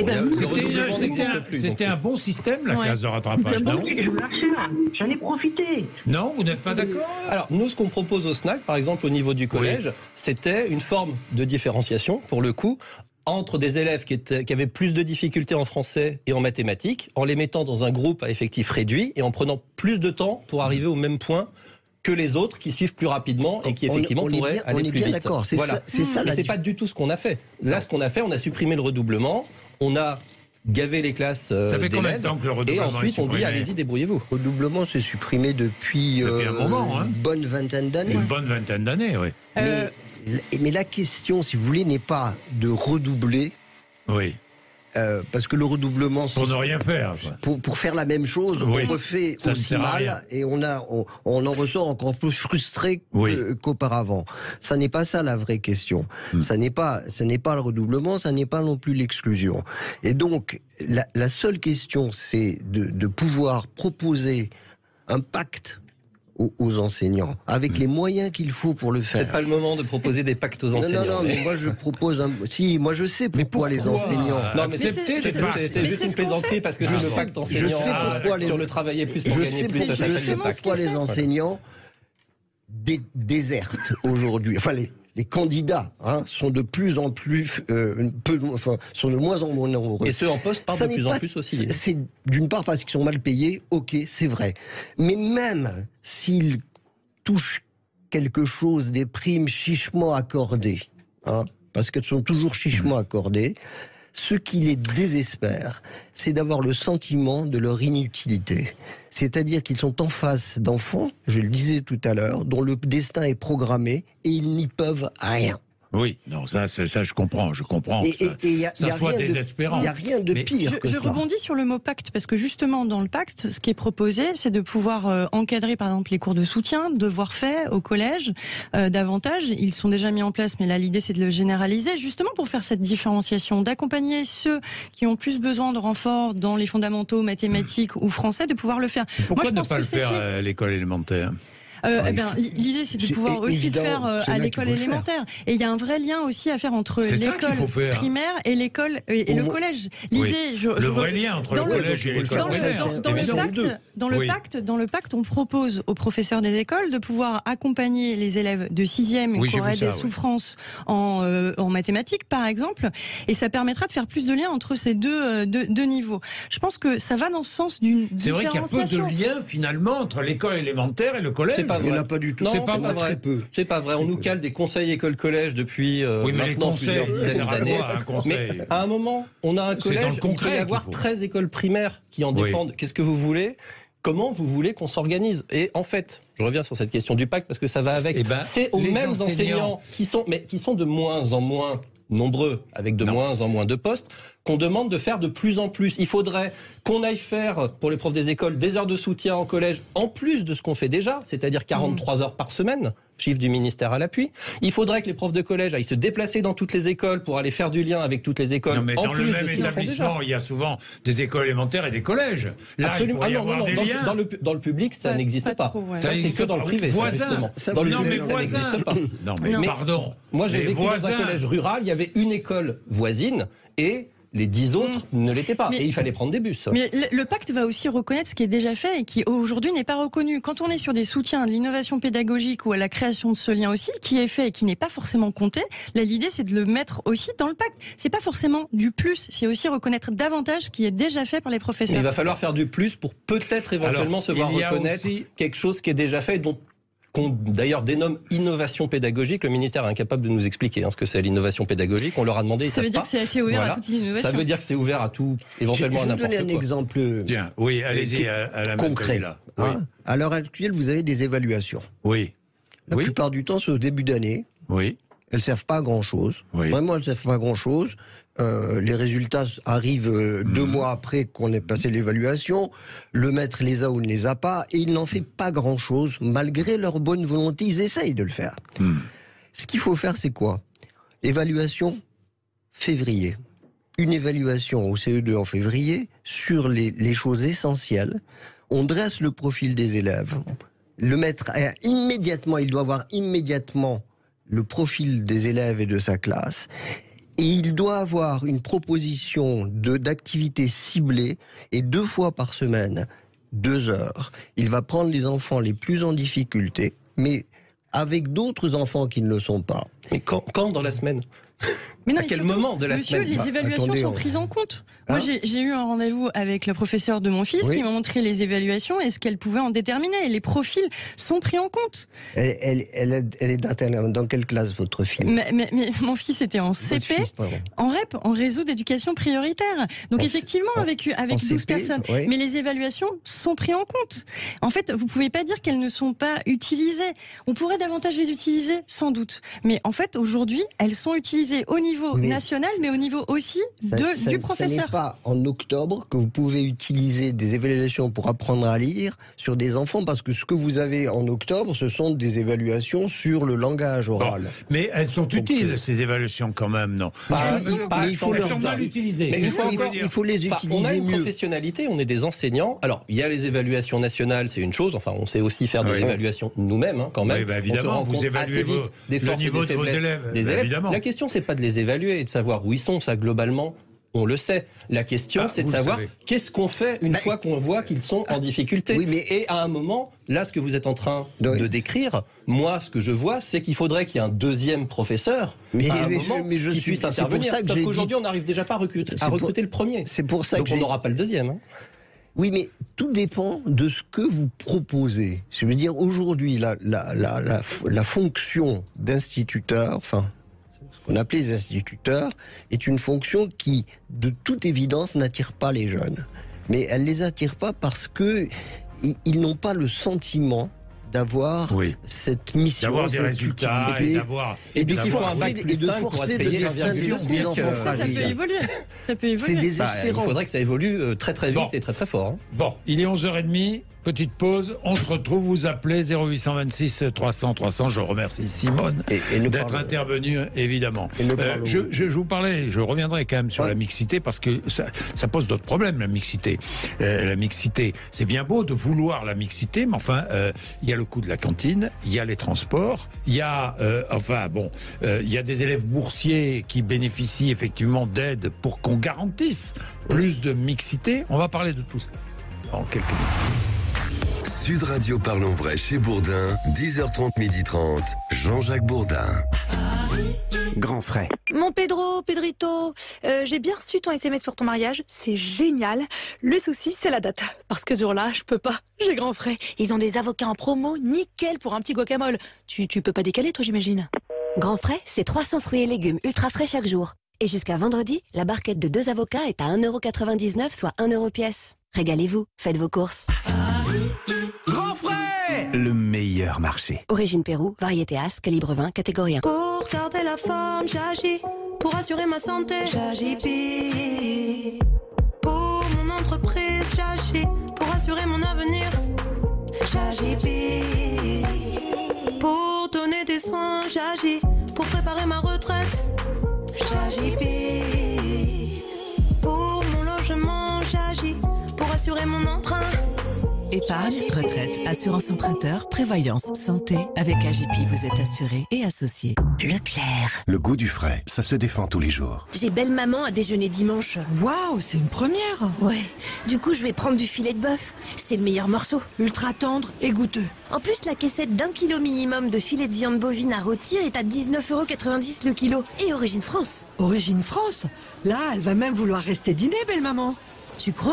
c'était un bon système, la classe de rattrapage. Non, j'en ai profité. Non, vous n'êtes pas d'accord? Alors, nous, ce qu'on propose au SNAC, par exemple, au niveau du collège, c'était une forme de différenciation, pour le coup, entre des élèves qui avaient plus de difficultés en français et en mathématiques, en les mettant dans un groupe à effectif réduit et en prenant plus de temps pour arriver au même point que les autres qui suivent plus rapidement et qui effectivement pourraient aller plus vite. On est bien d'accord, c'est ça. C'est pas du tout ce qu'on a fait. Là, ce qu'on a fait, on a supprimé le redoublement, on a gavé les classes d'élèves. Ça fait combien de temps que le redoublement et ensuite on dit allez-y, débrouillez-vous. Le redoublement s'est supprimé depuis un moment, une bonne vingtaine d'années. Une bonne vingtaine d'années, oui. Mais la question, si vous voulez, n'est pas de redoubler. Oui. Parce que le redoublement, pour ne rien faire, pour faire la même chose, on refait aussi mal et on en ressort encore plus frustré qu'auparavant. Ça n'est pas ça la vraie question. Ça n'est pas le redoublement, ça n'est pas non plus l'exclusion. Et donc la seule question, c'est de pouvoir proposer un pacte aux enseignants, avec les moyens qu'il faut pour le faire. C'est pas le moment de proposer des pactes aux enseignants. Non, mais moi je propose moi je sais pourquoi les enseignants... Non, mais c'était juste une plaisanterie, parce que le pacte enseignant, je sais pourquoi sur le travailler plus pour gagner plus, ça s'appelle le pacte. Pourquoi les enseignants désertent aujourd'hui. Enfin, les candidats sont de plus en plus, sont de moins en moins nombreux. Et ceux en poste partent de plus en plus aussi. C'est d'une part parce qu'ils sont mal payés, ok, c'est vrai. Mais même s'ils touchent quelque chose des primes chichement accordées, parce qu'elles sont toujours chichement accordées, ce qui les désespère, c'est d'avoir le sentiment de leur inutilité. C'est-à-dire qu'ils sont en face d'enfants, je le disais tout à l'heure, dont le destin est programmé et ils n'y peuvent rien. Oui, non, ça je comprends. Ça soit désespérant. Il n'y a rien de pire que ça. Je rebondis sur le mot pacte, parce que justement, dans le pacte, ce qui est proposé, c'est de pouvoir encadrer, par exemple, les cours de soutien, devoirs faits au collège, davantage. Ils sont déjà mis en place, mais là, l'idée, c'est de le généraliser, justement pour faire cette différenciation, d'accompagner ceux qui ont plus besoin de renfort dans les fondamentaux mathématiques ou français, de pouvoir le faire. Pourquoi ne pas le faire à l'école élémentaire ? L'idée, c'est de pouvoir aussi le faire à l'école élémentaire. Et il y a un vrai lien aussi à faire entre l'école primaire et l'école et le collège. L'idée, le vrai lien entre le collège et l'école primaire. Dans le pacte, on propose aux professeurs des écoles de pouvoir accompagner les élèves de 6e qui auraient des souffrances en mathématiques, par exemple. Et ça permettra de faire plus de liens entre ces deux niveaux. Je pense que ça va dans ce sens d'une différenciation. C'est vrai qu'il y a peu de liens, finalement, entre l'école élémentaire et le collège. Il n'y en a pas du tout. Non, c'est pas vrai. C'est pas vrai. On nous cale des conseils école-collège depuis maintenant plusieurs dizaines d'années. Mais à un moment, on a un collège où il peut y avoir 13 écoles primaires qui en dépendent. Qu'est-ce que vous voulez ? comment vous voulez qu'on s'organise? Et en fait, je reviens sur cette question du pacte parce que ça va avec. C'est aux mêmes enseignants qui sont de moins en moins nombreux, avec de moins en moins de postes, qu'on demande de faire de plus en plus. Il faudrait qu'on aille faire, pour les profs des écoles, des heures de soutien en collège, en plus de ce qu'on fait déjà, c'est-à-dire 43 heures par semaine, chiffre du ministère à l'appui. Il faudrait que les profs de collège aillent se déplacer dans toutes les écoles pour aller faire du lien avec toutes les écoles. Non, mais en dans plus le de même ce qu'ils font établissement, déjà. il y a souvent des écoles élémentaires et des collèges. Là, Absolument. il pourrait y avoir des liens. Dans le public, ça n'existe pas. trop, ouais. Ça, c'est que dans le privé. Voisins. Dans le Non, public, mais ça voisins. n'existe pas. Non, mais pardon. Moi, j'ai Les vécu dans un collège rural, il y avait une école voisine et les 10 autres ne l'étaient pas. Et il fallait prendre des bus. Mais le pacte va aussi reconnaître ce qui est déjà fait et qui aujourd'hui n'est pas reconnu. Quand on est sur des soutiens à l'innovation pédagogique ou à la création de ce lien aussi, qui est fait et qui n'est pas forcément compté, là l'idée c'est de le mettre aussi dans le pacte. C'est pas forcément du plus, c'est aussi reconnaître davantage ce qui est déjà fait par les professeurs. Mais il va falloir faire du plus pour peut-être éventuellement se voir reconnaître quelque chose qui est déjà fait, dont qu'on d'ailleurs dénomme innovation pédagogique. Le ministère est incapable de nous expliquer ce que c'est l'innovation pédagogique. On leur a demandé. Ça veut dire que c'est assez ouvert à toute innovation. Ça veut dire que c'est ouvert à tout, éventuellement à n'importe quoi. Je vais donner un exemple allez-y à la concret. là. À l'heure actuelle, vous avez des évaluations. Oui. La plupart du temps, c'est au début d'année. Oui. Elles ne servent pas à grand-chose. Vraiment, elles ne servent pas à grand-chose. Les résultats arrivent 2 mois après qu'on ait passé l'évaluation. Le maître les a ou ne les a pas. Et il n'en fait pas grand-chose. Malgré leur bonne volonté, ils essayent de le faire. Ce qu'il faut faire, c'est quoi? Évaluation février. Une évaluation au CE2 en février sur les choses essentielles. On dresse le profil des élèves. Le maître, immédiatement, il doit avoir immédiatement le profil des élèves et de sa classe. Et il doit avoir une proposition d'activité ciblée et 2 fois par semaine, 2 heures. Il va prendre les enfants les plus en difficulté, mais avec d'autres enfants qui ne le sont pas. Mais quand dans la semaine? Mais non, à quel moment de la monsieur, semaine? Les évaluations sont prises en compte. Moi, j'ai eu un rendez-vous avec le professeur de mon fils qui m'a montré les évaluations et ce qu'elle pouvait en déterminer. Les profils sont pris en compte. Elle est dans quelle classe, votre fille? mais mon fils était en CP, en REP, en réseau d'éducation prioritaire. Donc effectivement, avec 12 CP, personnes. Mais les évaluations sont prises en compte. En fait, vous ne pouvez pas dire qu'elles ne sont pas utilisées. On pourrait davantage les utiliser, sans doute. Mais en fait, aujourd'hui, elles sont utilisées au niveau national, mais au niveau aussi du professeur. Ce n'est pas en octobre que vous pouvez utiliser des évaluations pour apprendre à lire sur des enfants, parce que ce que vous avez en octobre, ce sont des évaluations sur le langage oral. Mais elles sont utiles, ces évaluations, quand même, non? Mais il faut les utiliser. Il faut les utiliser on a une mieux. Professionnalité, on est des enseignants. Alors, il y a les évaluations nationales, c'est une chose. Enfin, on sait aussi faire des évaluations nous-mêmes, quand même. Oui, évidemment, vous évaluez le niveau de vos élèves. Évidemment. La question, c'est pas de les évaluer et de savoir où ils sont, ça globalement. On le sait. La question, c'est de savoir qu'est-ce qu'on fait une fois qu'on voit qu'ils sont en difficulté. Et à un moment, là, ce que vous êtes en train de décrire, moi, ce que je vois, c'est qu'il faudrait qu'il y ait un deuxième professeur qui puisse intervenir. Sauf qu'aujourd'hui, on n'arrive déjà pas à recruter le premier. C'est pour ça donc on n'aura pas le deuxième. Oui, mais tout dépend de ce que vous proposez. Je veux dire, aujourd'hui, la fonction d'instituteur, enfin, ce qu'on appelait les instituteurs, est une fonction qui, de toute évidence, n'attire pas les jeunes. Mais elle ne les attire pas parce qu'ils n'ont pas le sentiment d'avoir cette mission, d'avoir des cette résultats, utilité, et de forcer le destin des enfants fragiles. Ça peut évoluer. C'est désespérant. Il faudrait que ça évolue très très vite et très très fort. Bon, il est 11h30. Petite pause, on se retrouve, vous appelez 0826 300 300. Je remercie Simone d'être intervenue, évidemment. Je vous parlais, je reviendrai quand même sur la mixité, parce que ça pose d'autres problèmes, la mixité. La mixité, c'est bien beau de vouloir la mixité, mais enfin, il y a le coût de la cantine, il y a les transports, il y a, il y a des élèves boursiers qui bénéficient effectivement d'aides pour qu'on garantisse plus de mixité. On va parler de tout cela en quelques minutes. Sud Radio Parlons Vrai chez Bourdin, 10h30, 12h30, Jean-Jacques Bourdin. Grand frais. Mon Pedrito, j'ai bien reçu ton SMS pour ton mariage, c'est génial. Le souci, c'est la date. Parce que ce jour-là, je peux pas, j'ai grand frais. Ils ont des avocats en promo, nickel pour un petit guacamole. Tu peux pas décaler, toi, j'imagine. Grand frais, c'est 300 fruits et légumes ultra frais chaque jour. Et jusqu'à vendredi, la barquette de 2 avocats est à 1,99 €, soit 1 € pièce. Régalez-vous, faites vos courses. frais. Le meilleur marché. Origine Pérou, variété As, calibre 20, catégorie 1. Pour garder la forme, j'agis. Pour assurer ma santé, j'agis pire. Pour mon entreprise, j'agis. Pour assurer mon avenir, j'agis pire. Pour donner des soins, j'agis. Pour préparer ma retraite, j'agis pire. Pour mon logement, j'agis. Pour assurer mon emprunt. Épargne, retraite, assurance emprunteur, prévoyance, santé. Avec AJP, vous êtes assuré et associé. Leclerc. Le goût du frais, ça se défend tous les jours. J'ai belle maman à déjeuner dimanche. Waouh, c'est une première. Ouais, du coup je vais prendre du filet de bœuf. C'est le meilleur morceau. Ultra tendre et goûteux. En plus, la caissette d'1 kilo minimum de filet de viande bovine à rôtir est à 19,90 € le kilo. Et Origine France. Origine France? Là, elle va même vouloir rester dîner, belle maman. Tu crois?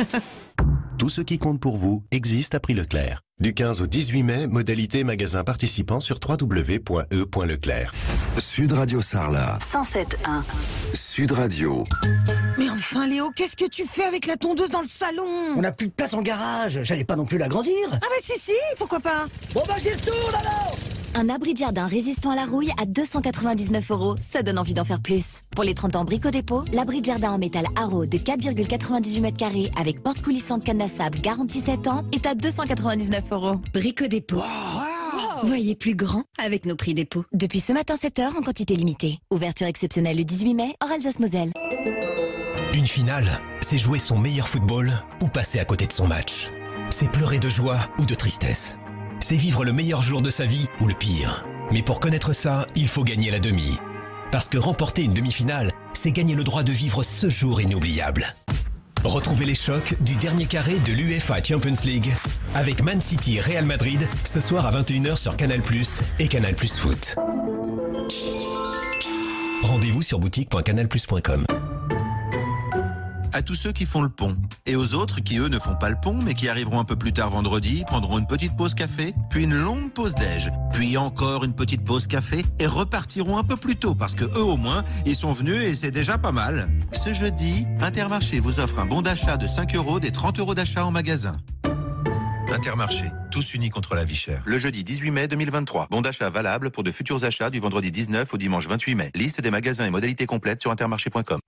Tout ce qui compte pour vous existe à prix Leclerc. Du 15 au 18 mai, modalité magasin participant sur www.e.leclerc. Sud Radio Sarlat. 107.1. Sud Radio. Mais enfin Léo, qu'est-ce que tu fais avec la tondeuse dans le salon? On n'a plus de place en garage, j'allais pas non plus l'agrandir. Ah bah si, pourquoi pas? Bon bah j'y retourne alors. Un abri de jardin résistant à la rouille à 299 €. Ça donne envie d'en faire plus. Pour les 30 ans Brico Dépôt, l'abri de jardin en métal Haro de 4,98 m² avec porte coulissante canne à sable garantie 7 ans est à 299 €. Brico Dépôt. Wow. Voyez plus grand avec nos prix dépôt. Depuis ce matin 7 h en quantité limitée. Ouverture exceptionnelle le 18 mai, hors Alsace-Moselle. Une finale, c'est jouer son meilleur football ou passer à côté de son match. C'est pleurer de joie ou de tristesse. C'est vivre le meilleur jour de sa vie ou le pire. Mais pour connaître ça, il faut gagner la demi. Parce que remporter une demi-finale, c'est gagner le droit de vivre ce jour inoubliable. Retrouvez les chocs du dernier carré de l'UEFA Champions League avec Man City Real Madrid ce soir à 21 h sur Canal+ et Canal+ Foot. Rendez-vous sur boutique.canalplus.com. À tous ceux qui font le pont, et aux autres qui, eux, ne font pas le pont, mais qui arriveront un peu plus tard vendredi, prendront une petite pause café, puis une longue pause déj, puis encore une petite pause café, et repartiront un peu plus tôt, parce que eux, au moins, ils sont venus et c'est déjà pas mal. Ce jeudi, Intermarché vous offre un bon d'achat de 5 € des 30 € d'achat en magasin. Intermarché, tous unis contre la vie chère. Le jeudi 18 mai 2023. Bon d'achat valable pour de futurs achats du vendredi 19 au dimanche 28 mai. Liste des magasins et modalités complètes sur intermarché.com.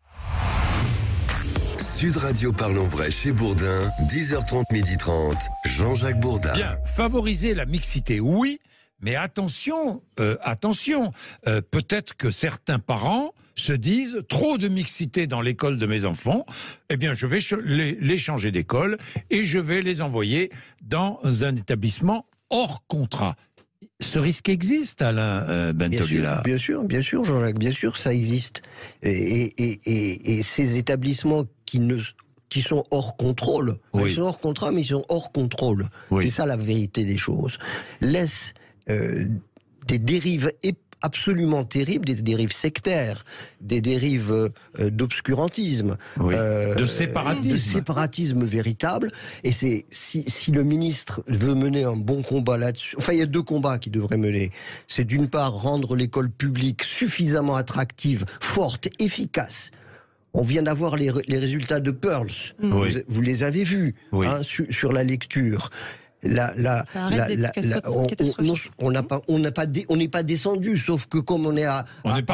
Sud Radio Parlons Vrai chez Bourdin, 10h30, 12h30, Jean-Jacques Bourdin. Bien, favoriser la mixité, oui, mais attention, peut-être que certains parents se disent trop de mixité dans l'école de mes enfants, eh bien je vais les changer d'école et je vais les envoyer dans un établissement hors contrat. Ce risque existe, Alain Bentolila. Bien sûr, Jean-Jacques, bien sûr, ça existe. Et ces établissements qui sont hors contrôle, ils sont hors contrat, mais ils sont hors contrôle. Oui. C'est ça la vérité des choses. Laissent des dérives absolument terribles, des dérives sectaires, des dérives d'obscurantisme, de séparatisme véritable. Et c'est si le ministre veut mener un bon combat là-dessus, enfin il y a deux combats qu'il devrait mener. C'est d'une part rendre l'école publique suffisamment attractive, forte, efficace. On vient d'avoir les résultats de Pearls. Vous les avez vus sur la lecture. On n'est pas descendu, sauf que comme on est à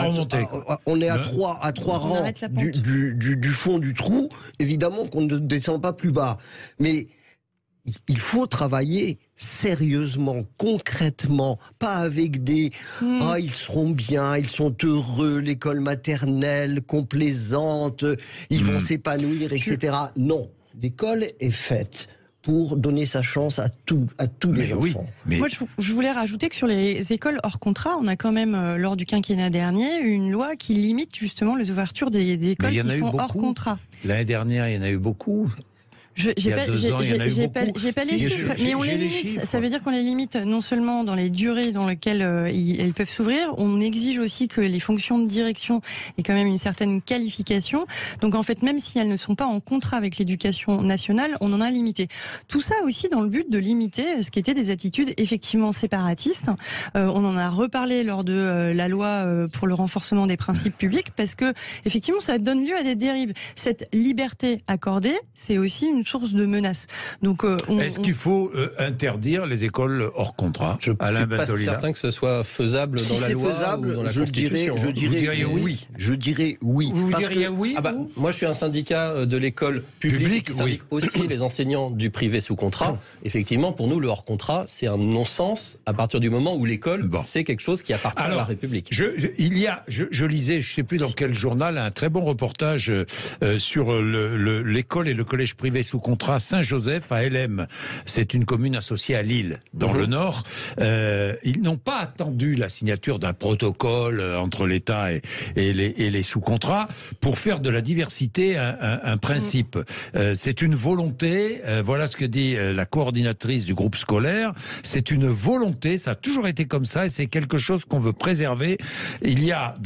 trois rangs du fond du trou, évidemment qu'on ne descend pas plus bas. Mais il faut travailler sérieusement, concrètement, pas avec des ils seront bien, ils sont heureux, l'école maternelle complaisante, ils vont s'épanouir, etc. Non, l'école est faite pour donner sa chance à tous les enfants. Moi, je voulais rajouter que sur les écoles hors contrat, on a quand même, lors du quinquennat dernier, une loi qui limite justement les ouvertures des écoles qui sont hors contrat. L'année dernière, il y en a eu beaucoup. J'ai pas les chiffres, mais on les limite. Ça veut dire qu'on les limite non seulement dans les durées dans lesquelles elles peuvent s'ouvrir, on exige aussi que les fonctions de direction aient quand même une certaine qualification. Donc en fait, même si elles ne sont pas en contrat avec l'éducation nationale, on en a limité. Tout ça aussi dans le but de limiter ce qui était des attitudes effectivement séparatistes. On en a reparlé lors de la loi pour le renforcement des principes publics, parce que effectivement, ça donne lieu à des dérives. Cette liberté accordée, c'est aussi une source de menace. Donc, est-ce qu'il faut interdire les écoles hors contrat? Je ne suis pas certain que ce soit faisable dans la loi ou dans la Constitution. Je dirais oui. Je dirais oui. Vous diriez oui? Moi, je suis un syndicat de l'école publique qui syndique aussi les enseignants du privé sous contrat. Effectivement, pour nous, le hors contrat, c'est un non-sens à partir du moment où l'école, c'est quelque chose qui appartient à la République. Je lisais, je ne sais plus dans quel journal, un très bon reportage sur l'école et le collège privé sous contrat Saint-Joseph à LM. C'est une commune associée à Lille, dans le Nord. Ils n'ont pas attendu la signature d'un protocole entre l'État et les sous-contrats pour faire de la diversité un principe. C'est une volonté, voilà ce que dit la coordinatrice du groupe scolaire, c'est une volonté, ça a toujours été comme ça et c'est quelque chose qu'on veut préserver. Il y a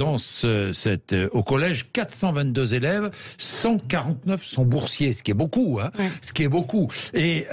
au collège 422 élèves, 149 sont boursiers, ce qui est beaucoup, ce qui est beaucoup. Et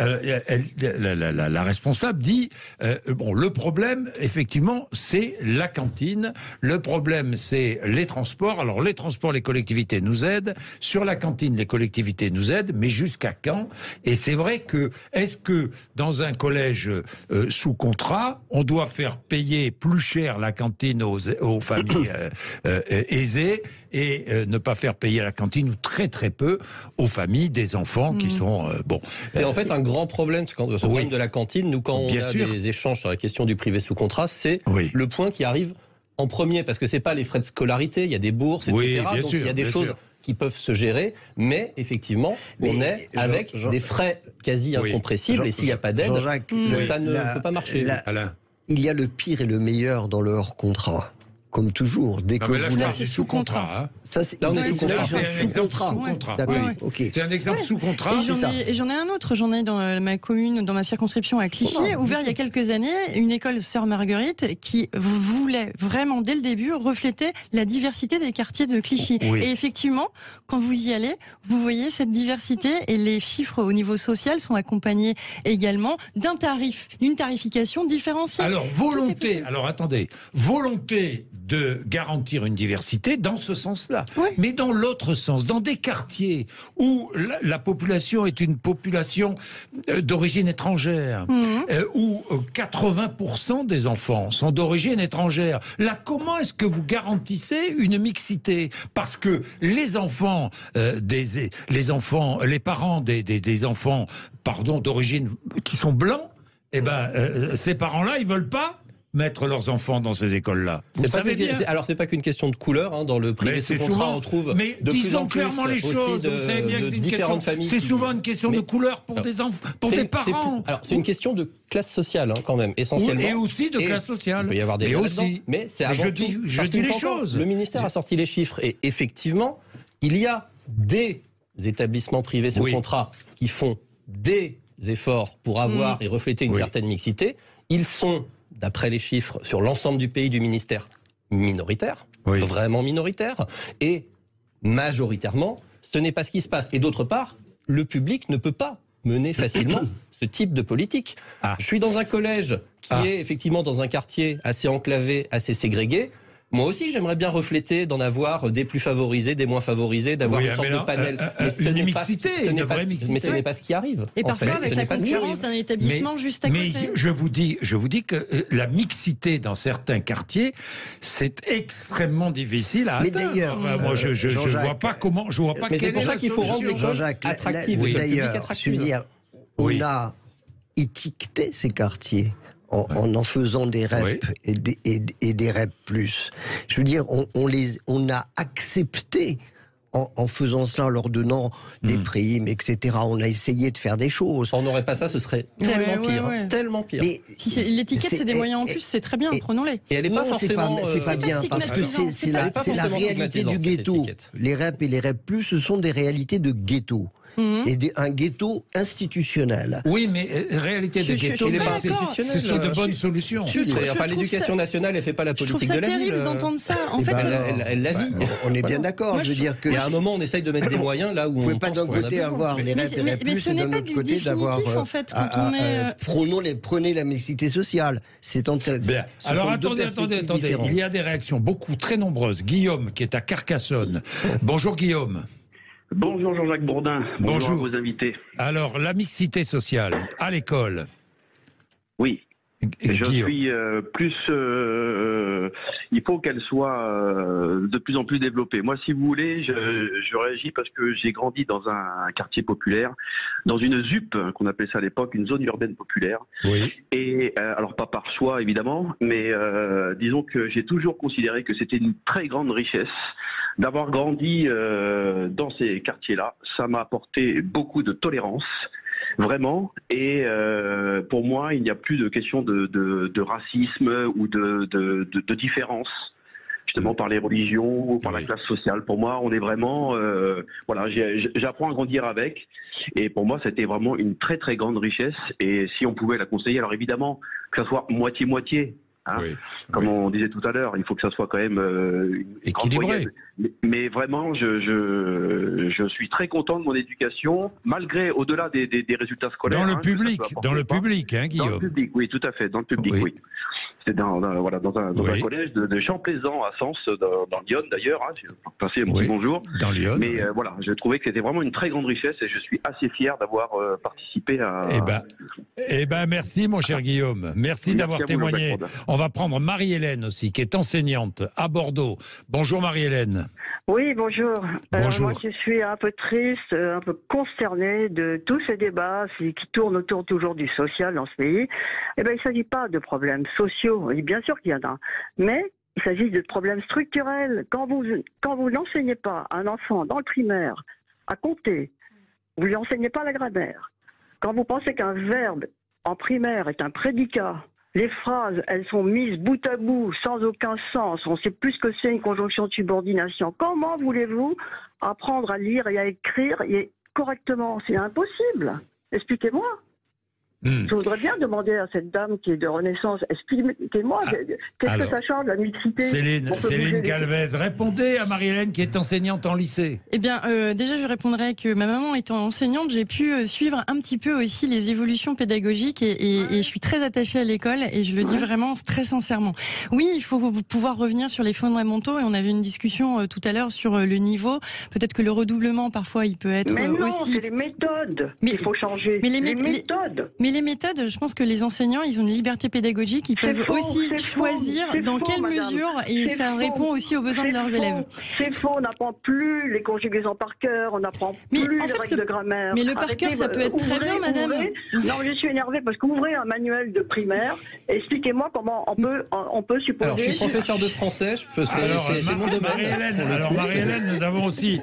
la responsable dit, le problème, effectivement, c'est la cantine, le problème, c'est les transports. Alors, les transports, les collectivités nous aident, sur la cantine, les collectivités nous aident, mais jusqu'à quand? Et c'est vrai que, est-ce que dans un collège sous contrat, on doit faire payer plus cher la cantine aux familles aisées et ne pas faire payer la cantine ou très très peu aux familles des enfants qui sont C'est en fait un grand problème ce problème de la cantine. Nous, quand on a des échanges sur la question du privé sous contrat, c'est le point qui arrive en premier, parce que c'est pas les frais de scolarité, il y a des bourses, etc. Donc il y a des choses qui peuvent se gérer, mais effectivement, on est avec des frais quasi incompressibles, et s'il n'y a pas d'aide, ça ne peut pas marcher. Il y a le pire et le meilleur dans le hors contrat. Comme toujours, dès que vous c'est sous contrat. Là, on est sous contrat. Sous contrat. D'accord. Ok. C'est un exemple sous contrat. Et j'en ai un autre. J'en ai dans ma commune, dans ma circonscription à Clichy, ouvert il y a quelques années, une école Sœur Marguerite qui voulait vraiment dès le début refléter la diversité des quartiers de Clichy. Et effectivement, quand vous y allez, vous voyez cette diversité et les chiffres au niveau social sont accompagnés également d'une tarification différenciée. Alors volonté de garantir une diversité dans ce sens-là. Mais dans l'autre sens, dans des quartiers où la population est une population d'origine étrangère, où 80% des enfants sont d'origine étrangère, là, comment est-ce que vous garantissez une mixité? Parce que les enfants, les parents des enfants, d'origine, qui sont blancs, ces parents-là, ils veulent pas mettre leurs enfants dans ces écoles-là. Vous savez bien. Alors, c'est pas qu'une question de couleur. Dans le privé sous contrat, on trouve de plus en plus clairement les choses. Vous savez bien que c'est une question. C'est souvent une question de couleur pour des enfants, pour des parents. Alors, c'est une question de classe sociale, quand même, essentiellement. Et aussi de classe sociale. Il peut y avoir des aussi. Mais c'est avant tout. Je dis les choses. Le ministère a sorti les chiffres et effectivement, il y a des établissements privés sous contrat qui font des efforts pour avoir et refléter une certaine mixité. Ils sont, d'après les chiffres, sur l'ensemble du pays du ministère, minoritaire, vraiment minoritaire, et majoritairement, ce n'est pas ce qui se passe. Et d'autre part, le public ne peut pas mener facilement ce type de politique. Je suis dans un collège qui est effectivement dans un quartier assez enclavé, assez ségrégué. Moi aussi, j'aimerais bien refléter, d'en avoir des plus favorisés, des moins favorisés, d'avoir une sorte de panel. Mais ce n'est pas ce qui arrive. Et parfois avec la concurrence d'un établissement juste à côté. Mais je vous dis que la mixité dans certains quartiers, c'est extrêmement difficile à atteindre. Mais d'ailleurs, moi, je vois pas comment. Je vois pas. Mais c'est pour ça qu'il faut rendre l'école attractive. D'ailleurs, je veux dire, on a étiqueté ces quartiers. En faisant des REP et des REP+. Je veux dire, on a accepté, en faisant cela, en leur donnant des primes, etc. On a essayé de faire des choses. On n'aurait pas ça, ce serait tellement pire. Tellement pire. Mais si l'étiquette, c'est des moyens en plus, c'est très bien, prenons-les. Et elle n'est pas forcément... C'est pas bien, parce que c'est la réalité du ghetto. Les REP et les REP+, ce sont des réalités de ghetto. Et un ghetto institutionnel. Oui, mais réalité de ghetto, ce sont de bonnes solutions. L'éducation nationale, elle ne fait pas la politique de la ville. Je trouve ça terrible d'entendre ça. En fait, elle la vit. On est bien d'accord. Je veux dire que. Il y a un moment, on essaye de mettre des moyens là où on. Vous ne pouvez pas d'un côté avoir les REP et les REP+, et d'un autre côté d'avoir. Prenez la mixité sociale. Alors attendez. Il y a des réactions, beaucoup, très nombreuses. Guillaume, qui est à Carcassonne. Bonjour Guillaume. Bonjour Jean-Jacques Bourdin. Bonjour à vos invités. Alors, la mixité sociale à l'école. Oui. Je suis plus. Il faut qu'elle soit de plus en plus développée. Moi, si vous voulez, je réagis parce que j'ai grandi dans un quartier populaire, dans une ZUP, qu'on appelait ça à l'époque, une zone urbaine populaire. Oui. Et alors pas par choix évidemment, mais disons que j'ai toujours considéré que c'était une très grande richesse d'avoir grandi dans ces quartiers-là. Ça m'a apporté beaucoup de tolérance. Vraiment, et pour moi, il n'y a plus de question de racisme ou de différence, justement par les religions ou par la classe sociale. Pour moi, on est vraiment, voilà, j'apprends à grandir avec, et pour moi, c'était vraiment une très très grande richesse. Et si on pouvait la conseiller, alors évidemment, que ça soit moitié-moitié. Hein, comme on disait tout à l'heure, il faut que ça soit quand même équilibré. Mais vraiment, je suis très content de mon éducation, malgré, au-delà des résultats scolaires. Dans le public, hein, Guillaume. Dans le public, oui, tout à fait, dans le public, oui. C'est dans un collège de Champlaisant à Sens, dans Lyon d'ailleurs. Hein, j'ai passé un petit bonjour. Dans Lyon. Mais voilà, je trouvais que c'était vraiment une très grande richesse et je suis assez fier d'avoir participé à. Eh ben, merci, mon cher Guillaume. Merci d'avoir témoigné. On va prendre Marie-Hélène aussi, qui est enseignante à Bordeaux. Bonjour Marie-Hélène. Oui, bonjour. Bonjour. Moi, je suis un peu triste, un peu consternée de tous ces débats qui tournent autour toujours du social dans ce pays. Eh bien, il ne s'agit pas de problèmes sociaux. Et bien sûr qu'il y en a. Mais il s'agit de problèmes structurels. Quand vous n'enseignez pas à un enfant dans le primaire à compter, vous ne lui enseignez pas la grammaire. Quand vous pensez qu'un verbe en primaire est un prédicat, les phrases, elles sont mises bout à bout, sans aucun sens. On sait plus ce que c'est une conjonction de subordination. Comment voulez-vous apprendre à lire et à écrire correctement? C'est impossible. Expliquez-moi. Je voudrais bien demander à cette dame qui est de Renaissance, expliquez-moi, qu'est-ce que ça change, la mixité? Céline Galvez, répondez à Marie-Hélène qui est enseignante en lycée. Eh bien, déjà, je répondrais que ma maman étant enseignante, j'ai pu suivre un petit peu aussi les évolutions pédagogiques et je suis très attachée à l'école et je le dis vraiment très sincèrement. Oui, il faut pouvoir revenir sur les fondamentaux et on avait une discussion tout à l'heure sur le niveau. Peut-être que le redoublement, parfois, il peut être mais non, aussi... c'est les méthodes qu'il faut changer. Mais les méthodes. Mais les méthodes, je pense que les enseignants, ils ont une liberté pédagogique, ils peuvent aussi choisir dans quelle mesure et ça répond aussi aux besoins de leurs élèves. C'est faux, on n'apprend plus les conjugaisons par cœur, on n'apprend plus les règles de grammaire. Mais le par cœur, ça peut être très bien, madame. Non, je suis énervée parce qu'ouvrez un manuel de primaire et expliquez-moi comment on peut supposer... Alors, je suis professeur de français, c'est mon domaine. Alors, Marie-Hélène, nous avons aussi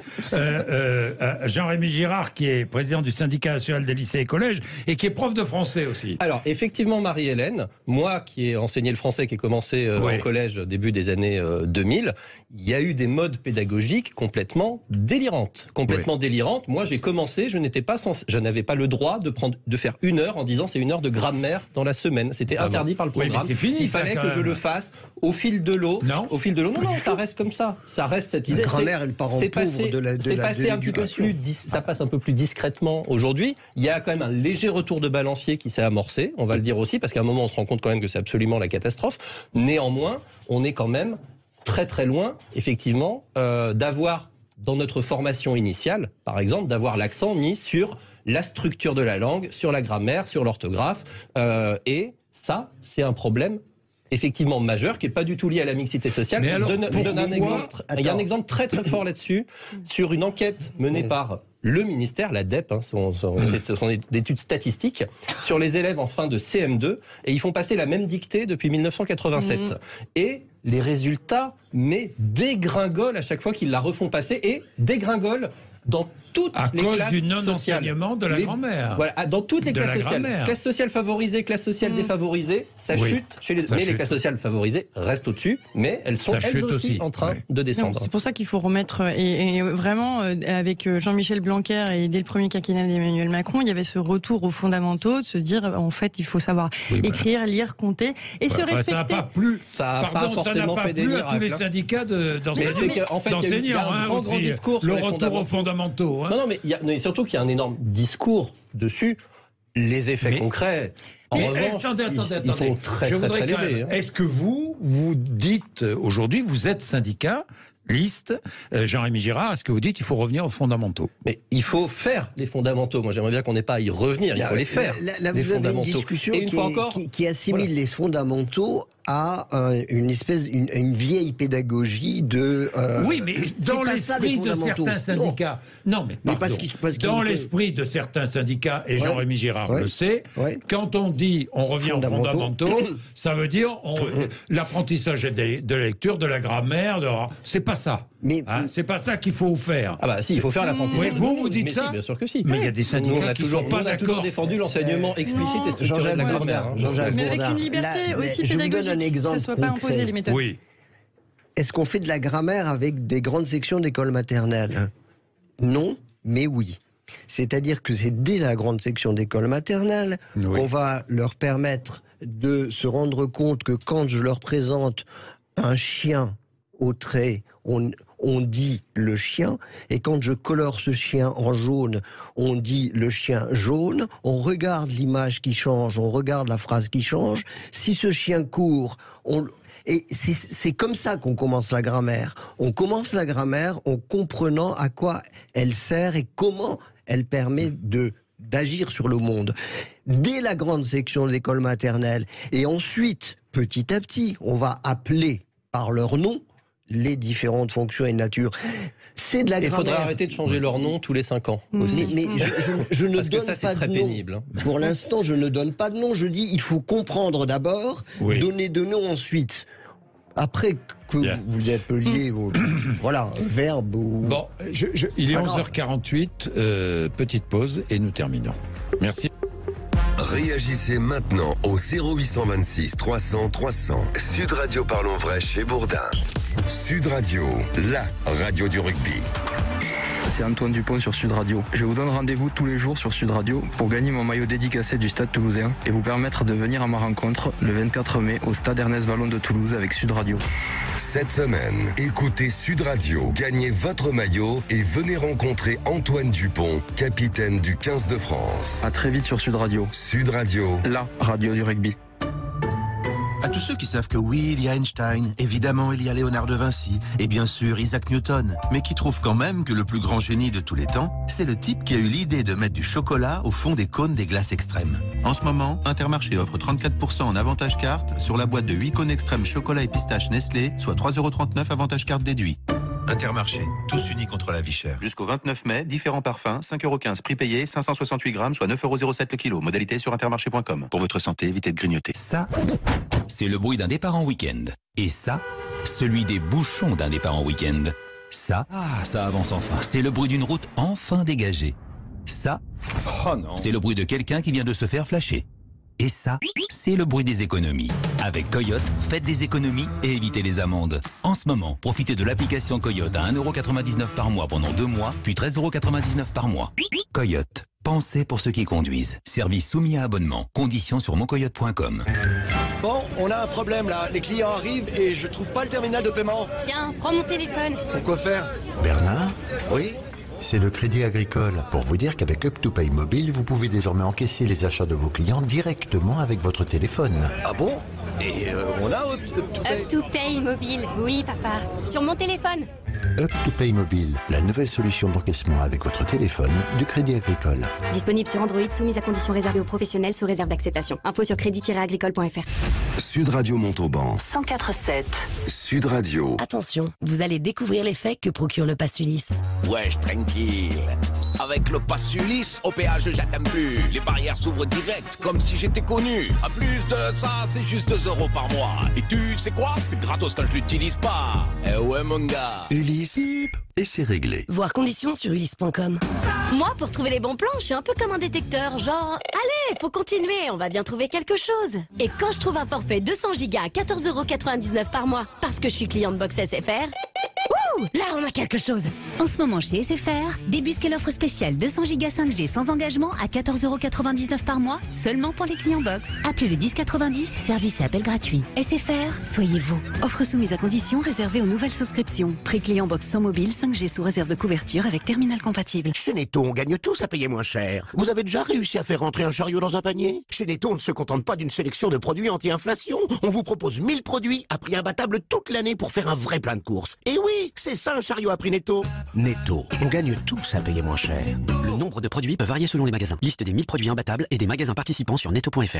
Jean-Rémy Girard, qui est président du syndicat national des lycées et collèges et qui est prof de français aussi. Alors, effectivement, Marie-Hélène, moi qui ai enseigné le français, qui ai commencé au collège début des années 2000, il y a eu des modes pédagogiques complètement délirantes. Moi, j'ai commencé, je n'avais pas le droit de faire 1 heure en disant c'est 1 heure de grammaire dans la semaine. C'était interdit par le programme. C'est fini, il fallait que je le fasse au fil de l'eau. Non, ça reste comme ça. Ça reste cette idée. La grammaire est le parent pauvre de l'éducation. Ça passe un peu plus discrètement aujourd'hui. Il y a quand même un léger retour de balancier qui s'est amorcé, on va le dire aussi, parce qu'à un moment on se rend compte quand même que c'est absolument la catastrophe. Néanmoins, on est quand même très très loin, effectivement, d'avoir, dans notre formation initiale, par exemple, d'avoir l'accent mis sur la structure de la langue, sur la grammaire, sur l'orthographe, et ça, c'est un problème effectivement majeur, qui n'est pas du tout lié à la mixité sociale. Mais alors, je donne un exemple. Il y a un exemple très très fort là-dessus, sur une enquête menée par le ministère, la DEP, son étude statistique, sur les élèves en fin de CM2, et ils font passer la même dictée depuis 1987. Et les résultats, dégringolent à chaque fois qu'ils la refont passer, et dégringolent dans toutes les classes sociales. À cause du non-enseignement de la grammaire. Voilà, dans toutes les classes sociales. Classe sociale favorisée, classe sociale défavorisée, ça chute chez les... Mais les classes sociales favorisées restent au-dessus, mais elles sont elles aussi en train de descendre. C'est pour ça qu'il faut remettre, et vraiment, avec Jean-Michel Blanquer et dès le premier quinquennat d'Emmanuel Macron, il y avait ce retour aux fondamentaux, de se dire, en fait, il faut savoir écrire, lire, compter et se respecter. Ça n'a pas plu. Ça n'a pas forcément fait des miracles. À tous les syndicats d'enseignants, aussi. Le retour aux fondamentaux. Non, mais surtout qu'il y a un énorme discours dessus. Les effets concrets, en revanche, ils sont très légers. Est-ce que vous dites, aujourd'hui, vous êtes syndicat, liste. Jean-Rémy Girard, est-ce que vous dites qu'il faut revenir aux fondamentaux? Mais il faut faire les fondamentaux. Moi, j'aimerais bien qu'on n'ait pas à y revenir. Il faut les faire. Là, les vous avez une fondamentaux. discussion Et une fois encore, qui assimile les fondamentaux à une vieille pédagogie de... oui, mais dans l'esprit de certains syndicats... Non, mais dans l'esprit de certains syndicats, et Jean-Rémy Girard le sait, quand on dit on revient aux fondamentaux, ça veut dire l'apprentissage de la lecture, de la grammaire, c'est pas ça. C'est pas ça qu'il faut faire. Ah bah si, il faut faire l'apprentissage. Vous dites ça? Si, bien sûr que si. Mais il y a des syndicats qui sont pas d'accord. On a toujours défendu l'enseignement explicite et structuré de la grammaire. Mais avec une liberté aussi pédagogique, que ce ne soit pas imposé les méthodes. Oui. Est-ce qu'on fait de la grammaire avec des grandes sections d'école maternelle? Non, mais oui. C'est-à-dire que c'est dès la grande section d'école maternelle qu'on va leur permettre de se rendre compte que quand je leur présente un chien au trait, on dit le chien, et quand je colore ce chien en jaune, on dit le chien jaune, on regarde l'image qui change, on regarde la phrase qui change. Si ce chien court, et c'est comme ça qu'on commence la grammaire. On commence la grammaire en comprenant à quoi elle sert et comment elle permet d'agir sur le monde. Dès la grande section de l'école maternelle, et ensuite, petit à petit, on va appeler par leur nom les différentes fonctions et natures. C'est de la grammaire. Il faudra arrêter de changer leur nom tous les 5 ans aussi. Mais je ne Parce que donne ça, c'est pas très de nom. pénible. Pour l'instant, je ne donne pas de nom. Je dis il faut comprendre d'abord, donner de nom ensuite. Après que vous êtes lié au verbe ou... Bon, il est 11h48, petite pause et nous terminons. Merci. Réagissez maintenant au 0826 300 300. Sud Radio Parlons Vrai chez Bourdin. Sud Radio, la radio du rugby. C'est Antoine Dupont sur Sud Radio. Je vous donne rendez-vous tous les jours sur Sud Radio pour gagner mon maillot dédicacé du Stade Toulousain et vous permettre de venir à ma rencontre le 24 mai au Stade Ernest Vallon de Toulouse avec Sud Radio. Cette semaine, écoutez Sud Radio, gagnez votre maillot et venez rencontrer Antoine Dupont, capitaine du 15 de France. À très vite sur Sud Radio. Sud Radio, la radio du rugby. À tous ceux qui savent que oui, il y a Einstein, évidemment il y a Léonard de Vinci, et bien sûr Isaac Newton, mais qui trouvent quand même que le plus grand génie de tous les temps, c'est le type qui a eu l'idée de mettre du chocolat au fond des cônes des glaces extrêmes. En ce moment, Intermarché offre 34% en avantage carte sur la boîte de 8 cônes extrêmes chocolat et pistache Nestlé, soit 3,39 € avantage carte déduit. Intermarché, tous unis contre la vie chère. Jusqu'au 29 mai, différents parfums, 5,15 € prix payé, 568 grammes, soit 9,07 € le kilo. Modalité sur intermarché.com. Pour votre santé, évitez de grignoter. Ça, c'est le bruit d'un départ en week-end. Et ça, celui des bouchons d'un départ en week-end. Ça, ça avance enfin. C'est le bruit d'une route enfin dégagée. Ça, c'est le bruit de quelqu'un qui vient de se faire flasher. Et ça, c'est le bruit des économies. Avec Coyote, faites des économies et évitez les amendes. En ce moment, profitez de l'application Coyote à 1,99 € par mois pendant 2 mois, puis 13,99 € par mois. Coyote, pensez pour ceux qui conduisent. Service soumis à abonnement. Conditions sur moncoyote.com. Bon, on a un problème là. Les clients arrivent et je trouve pas le terminal de paiement. Tiens, prends mon téléphone. Pourquoi faire? Bernard? Oui? C'est le Crédit Agricole. Pour vous dire qu'avec Up2Pay Mobile, vous pouvez désormais encaisser les achats de vos clients directement avec votre téléphone. Ah bon? Et on a Up2Pay Mobile. Oui, papa. Sur mon téléphone. Up2Pay Mobile, la nouvelle solution d'encaissement avec votre téléphone du Crédit Agricole. Disponible sur Android, soumise à conditions réservées aux professionnels sous réserve d'acceptation. Info sur crédit-agricole.fr. Sud Radio Montauban. 104.7. Sud Radio. Attention, vous allez découvrir l'effet que procure le pass Ulysse. Wesh, tranquille. Avec le pass Ulysse, au péage, j'attends plus. Les barrières s'ouvrent direct, comme si j'étais connu. En plus de ça, c'est juste 2 € par mois. Et tu sais quoi? C'est gratos quand je l'utilise pas. Eh ouais, mon gars. Ulysse. Et c'est réglé. Voir conditions sur ulysse.com. Moi, pour trouver les bons plans, je suis un peu comme un détecteur, genre... Allez, faut continuer, on va bien trouver quelque chose. Et quand je trouve un forfait 200 Go à 14,99 € par mois, parce que je suis cliente Box SFR... Là, on a quelque chose. En ce moment, chez SFR, débusquez l'offre spéciale 200 Go 5G sans engagement à 14,99 € par mois, seulement pour les clients Box. Appelez le 1090, service et appel gratuit. SFR, soyez vous. Offre soumise à conditions réservée aux nouvelles souscriptions. Prix client Box sans mobile, 5G sous réserve de couverture avec terminal compatible. Chez Netto, on gagne tous à payer moins cher. Vous avez déjà réussi à faire rentrer un chariot dans un panier? Chez Netto, on ne se contente pas d'une sélection de produits anti-inflation. On vous propose 1000 produits à prix imbattable toute l'année pour faire un vrai plein de courses. Et oui, C'est ça un chariot à prix Netto. Netto, on gagne tous à payer moins cher. Le nombre de produits peut varier selon les magasins. Liste des 1000 produits imbattables et des magasins participants sur netto.fr.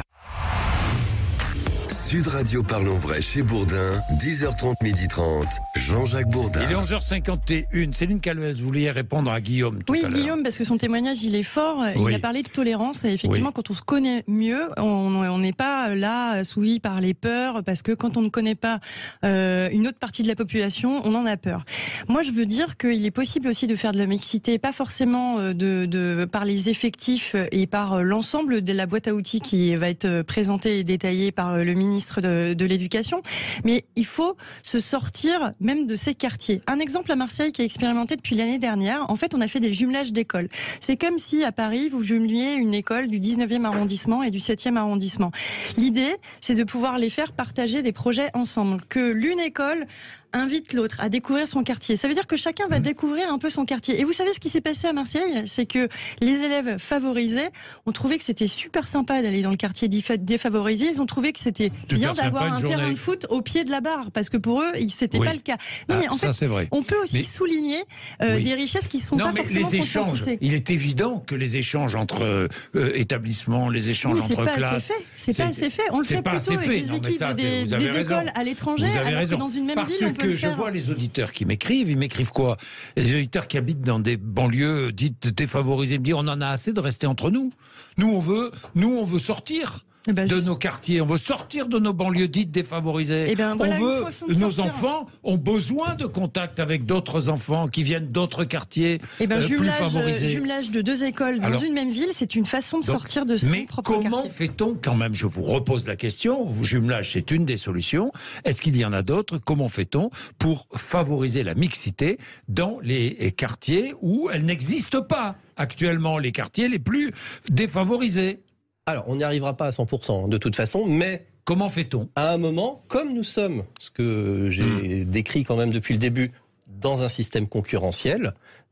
Sud Radio Parlons Vrai chez Bourdin, 10h30, 12h30, Jean-Jacques Bourdin. Il est 11h51. Céline Calvez, vous vouliez répondre à Guillaume tout à l'heure. Oui, Guillaume, parce que son témoignage, il est fort. Oui. Il a parlé de tolérance. Et effectivement, quand on se connaît mieux, on n'est pas là souilli par les peurs, parce que quand on ne connaît pas une autre partie de la population, on en a peur. Moi, je veux dire qu'il est possible aussi de faire de la mixité, pas forcément par les effectifs et par l'ensemble de la boîte à outils qui va être présentée et détaillée par le ministre de l'Éducation, mais il faut se sortir même de ces quartiers. Un exemple à Marseille qui est expérimenté depuis l'année dernière, en fait on a fait des jumelages d'écoles. C'est comme si à Paris vous jumeliez une école du 19e arrondissement et du 7e arrondissement. L'idée c'est de pouvoir les faire partager des projets ensemble, que l'une école invite l'autre à découvrir son quartier. Ça veut dire que chacun va découvrir un peu son quartier. Et vous savez ce qui s'est passé à Marseille? C'est que les élèves favorisés ont trouvé que c'était super sympa d'aller dans le quartier défavorisé. Ils ont trouvé que c'était bien d'avoir un terrain de foot au pied de la barre, parce que pour eux, c'était pas le cas. Non, mais en fait, on peut aussi souligner des richesses qui sont pas forcément concurrencées. Il est évident que les échanges entre établissements, les échanges entre classes... C'est pas assez fait. On le fait plutôt avec des équipes des écoles à l'étranger, alors que dans une même ville, on peut le faire. Je vois les auditeurs qui m'écrivent, ils m'écrivent quoi? Les auditeurs qui habitent dans des banlieues dites défavorisées me disent on en a assez de rester entre nous. Nous on veut sortir de nos quartiers, on veut sortir de nos banlieues dites défavorisées. Nos enfants ont besoin de contact avec d'autres enfants qui viennent d'autres quartiers plus favorisés. Jumelage de deux écoles dans une même ville, c'est une façon de sortir de son propre quartier. Mais comment fait-on quand même? Je vous repose la question. Jumelage, c'est une des solutions. Est-ce qu'il y en a d'autres? Comment fait-on pour favoriser la mixité dans les quartiers où elle n'existe pas actuellement, les quartiers les plus défavorisés? Alors, on n'y arrivera pas à 100% de toute façon, mais... Comment fait-on? À un moment, comme nous sommes, ce que j'ai décrit quand même depuis le début, dans un système concurrentiel,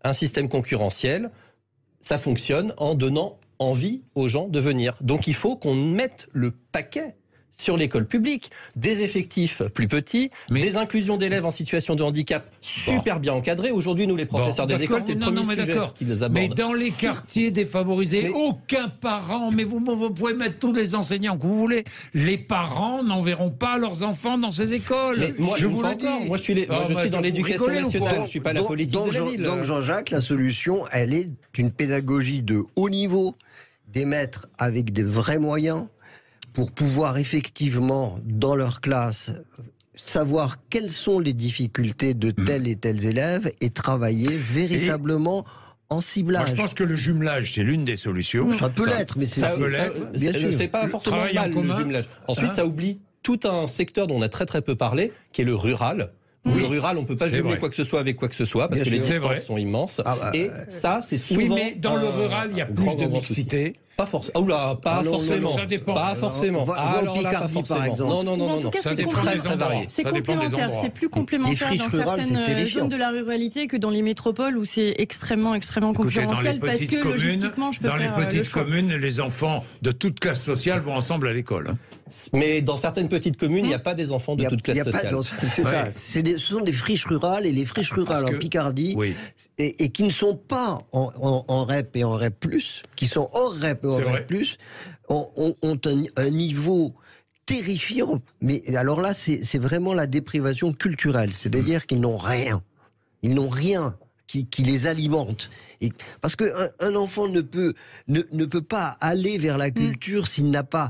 ça fonctionne en donnant envie aux gens de venir. Donc il faut qu'on mette le paquet sur l'école publique, des effectifs plus petits, des inclusions d'élèves en situation de handicap super bien encadrées. Aujourd'hui, nous, les professeurs des écoles, c'est le premier sujet qui les aborde. Mais dans les quartiers défavorisés, aucun parent, mais vous pouvez mettre tous les enseignants que vous voulez, les parents n'enverront pas leurs enfants dans ces écoles. Mais moi, je vous le dis. Moi, je suis dans l'éducation nationale, je ne suis pas la politique de la ville. Donc, Jean-Jacques, la solution, elle est d'une pédagogie de haut niveau, des maîtres avec des vrais moyens, pour pouvoir effectivement, dans leur classe, savoir quelles sont les difficultés de tels et tels élèves et travailler véritablement en ciblage. Moi, je pense que le jumelage, c'est l'une des solutions. Ça peut l'être, mais ça peut l'être. Bien sûr. C'est pas forcément mal, le jumelage. Ensuite, ça oublie tout un secteur dont on a très très peu parlé, qui est le rural. Le rural, on ne peut pas jumeler quoi que ce soit avec quoi que ce soit, parce que les distances sont immenses. Et ça, c'est souvent... Oui, mais dans le rural, il y a plus de mixité. Pas forcément. Oula, pas forcément. Ça dépend. Pas forcément. Alors, Picardie, par exemple. Non. En tout cas, c'est très varié. C'est complémentaire. C'est plus complémentaire dans certaines zones de la ruralité que dans les métropoles où c'est extrêmement concurrentiel, parce que logistiquement, je peux faire le choix. Dans les petites communes, les enfants de toute classe sociale vont ensemble à l'école. Mais dans certaines petites communes, il n'y a pas des enfants de toute classe sociale. C'est ça. Ce sont des friches rurales, et les friches rurales en Picardie, et qui ne sont pas en REP et en REP+, qui sont hors REP et hors REP+, ont un niveau terrifiant. Mais alors là, c'est vraiment la déprivation culturelle. C'est-à-dire qu'ils n'ont rien. Ils n'ont rien qui les alimente. Parce qu'un enfant ne peut pas aller vers la culture s'il n'a pas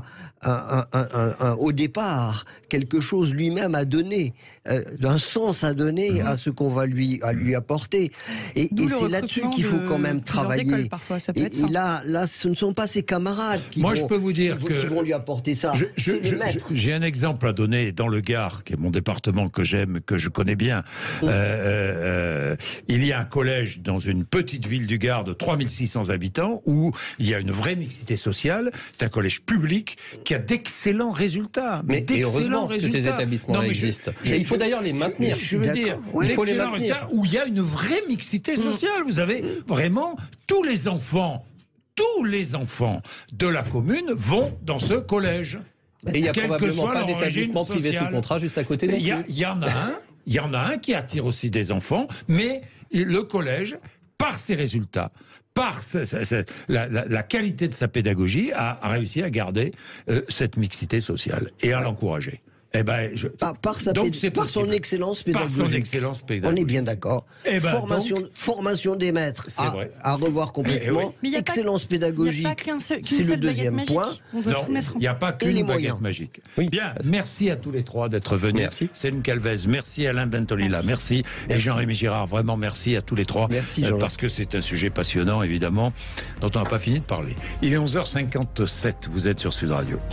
au départ quelque chose lui-même à donner, un sens à donner à ce qu'on va lui apporter. Et c'est là-dessus qu'il faut quand même travailler. Et là, ce ne sont pas ses camarades qui vont lui apporter ça. J'ai un exemple à donner dans le Gard, qui est mon département que j'aime, que je connais bien. Il y a un collège dans une petite ville du Gard de 3600 habitants où il y a une vraie mixité sociale. C'est un collège public qui a d'excellents résultats. Mais heureusement que ces établissements existent. Et il faut d'ailleurs les maintenir. Je veux dire, il faut les maintenir. Où il y a une vraie mixité sociale. Vous avez vraiment tous les enfants de la commune vont dans ce collège. Et il n'y a probablement pas d'établissement privé sous contrat juste à côté. Il y en a un. il y en a un qui attire aussi des enfants, mais le collège, par ses résultats, par la qualité de sa pédagogie, a réussi à garder cette mixité sociale et à l'encourager. Eh ben, par son excellence pédagogique. Par son excellence pédagogique. On est bien d'accord. Eh ben, formation des maîtres à revoir complètement. Mais excellence pédagogique, c'est le deuxième point. Non, il n'y a pas qu'une baguette magique. Bien, merci à tous les trois d'être venus. Céline Calvez, merci Alain Bentolila, merci. Et Jean-Rémy Girard, vraiment merci à tous les trois. Merci parce que c'est un sujet passionnant, évidemment, dont on n'a pas fini de parler. Il est 11h57, vous êtes sur Sud Radio.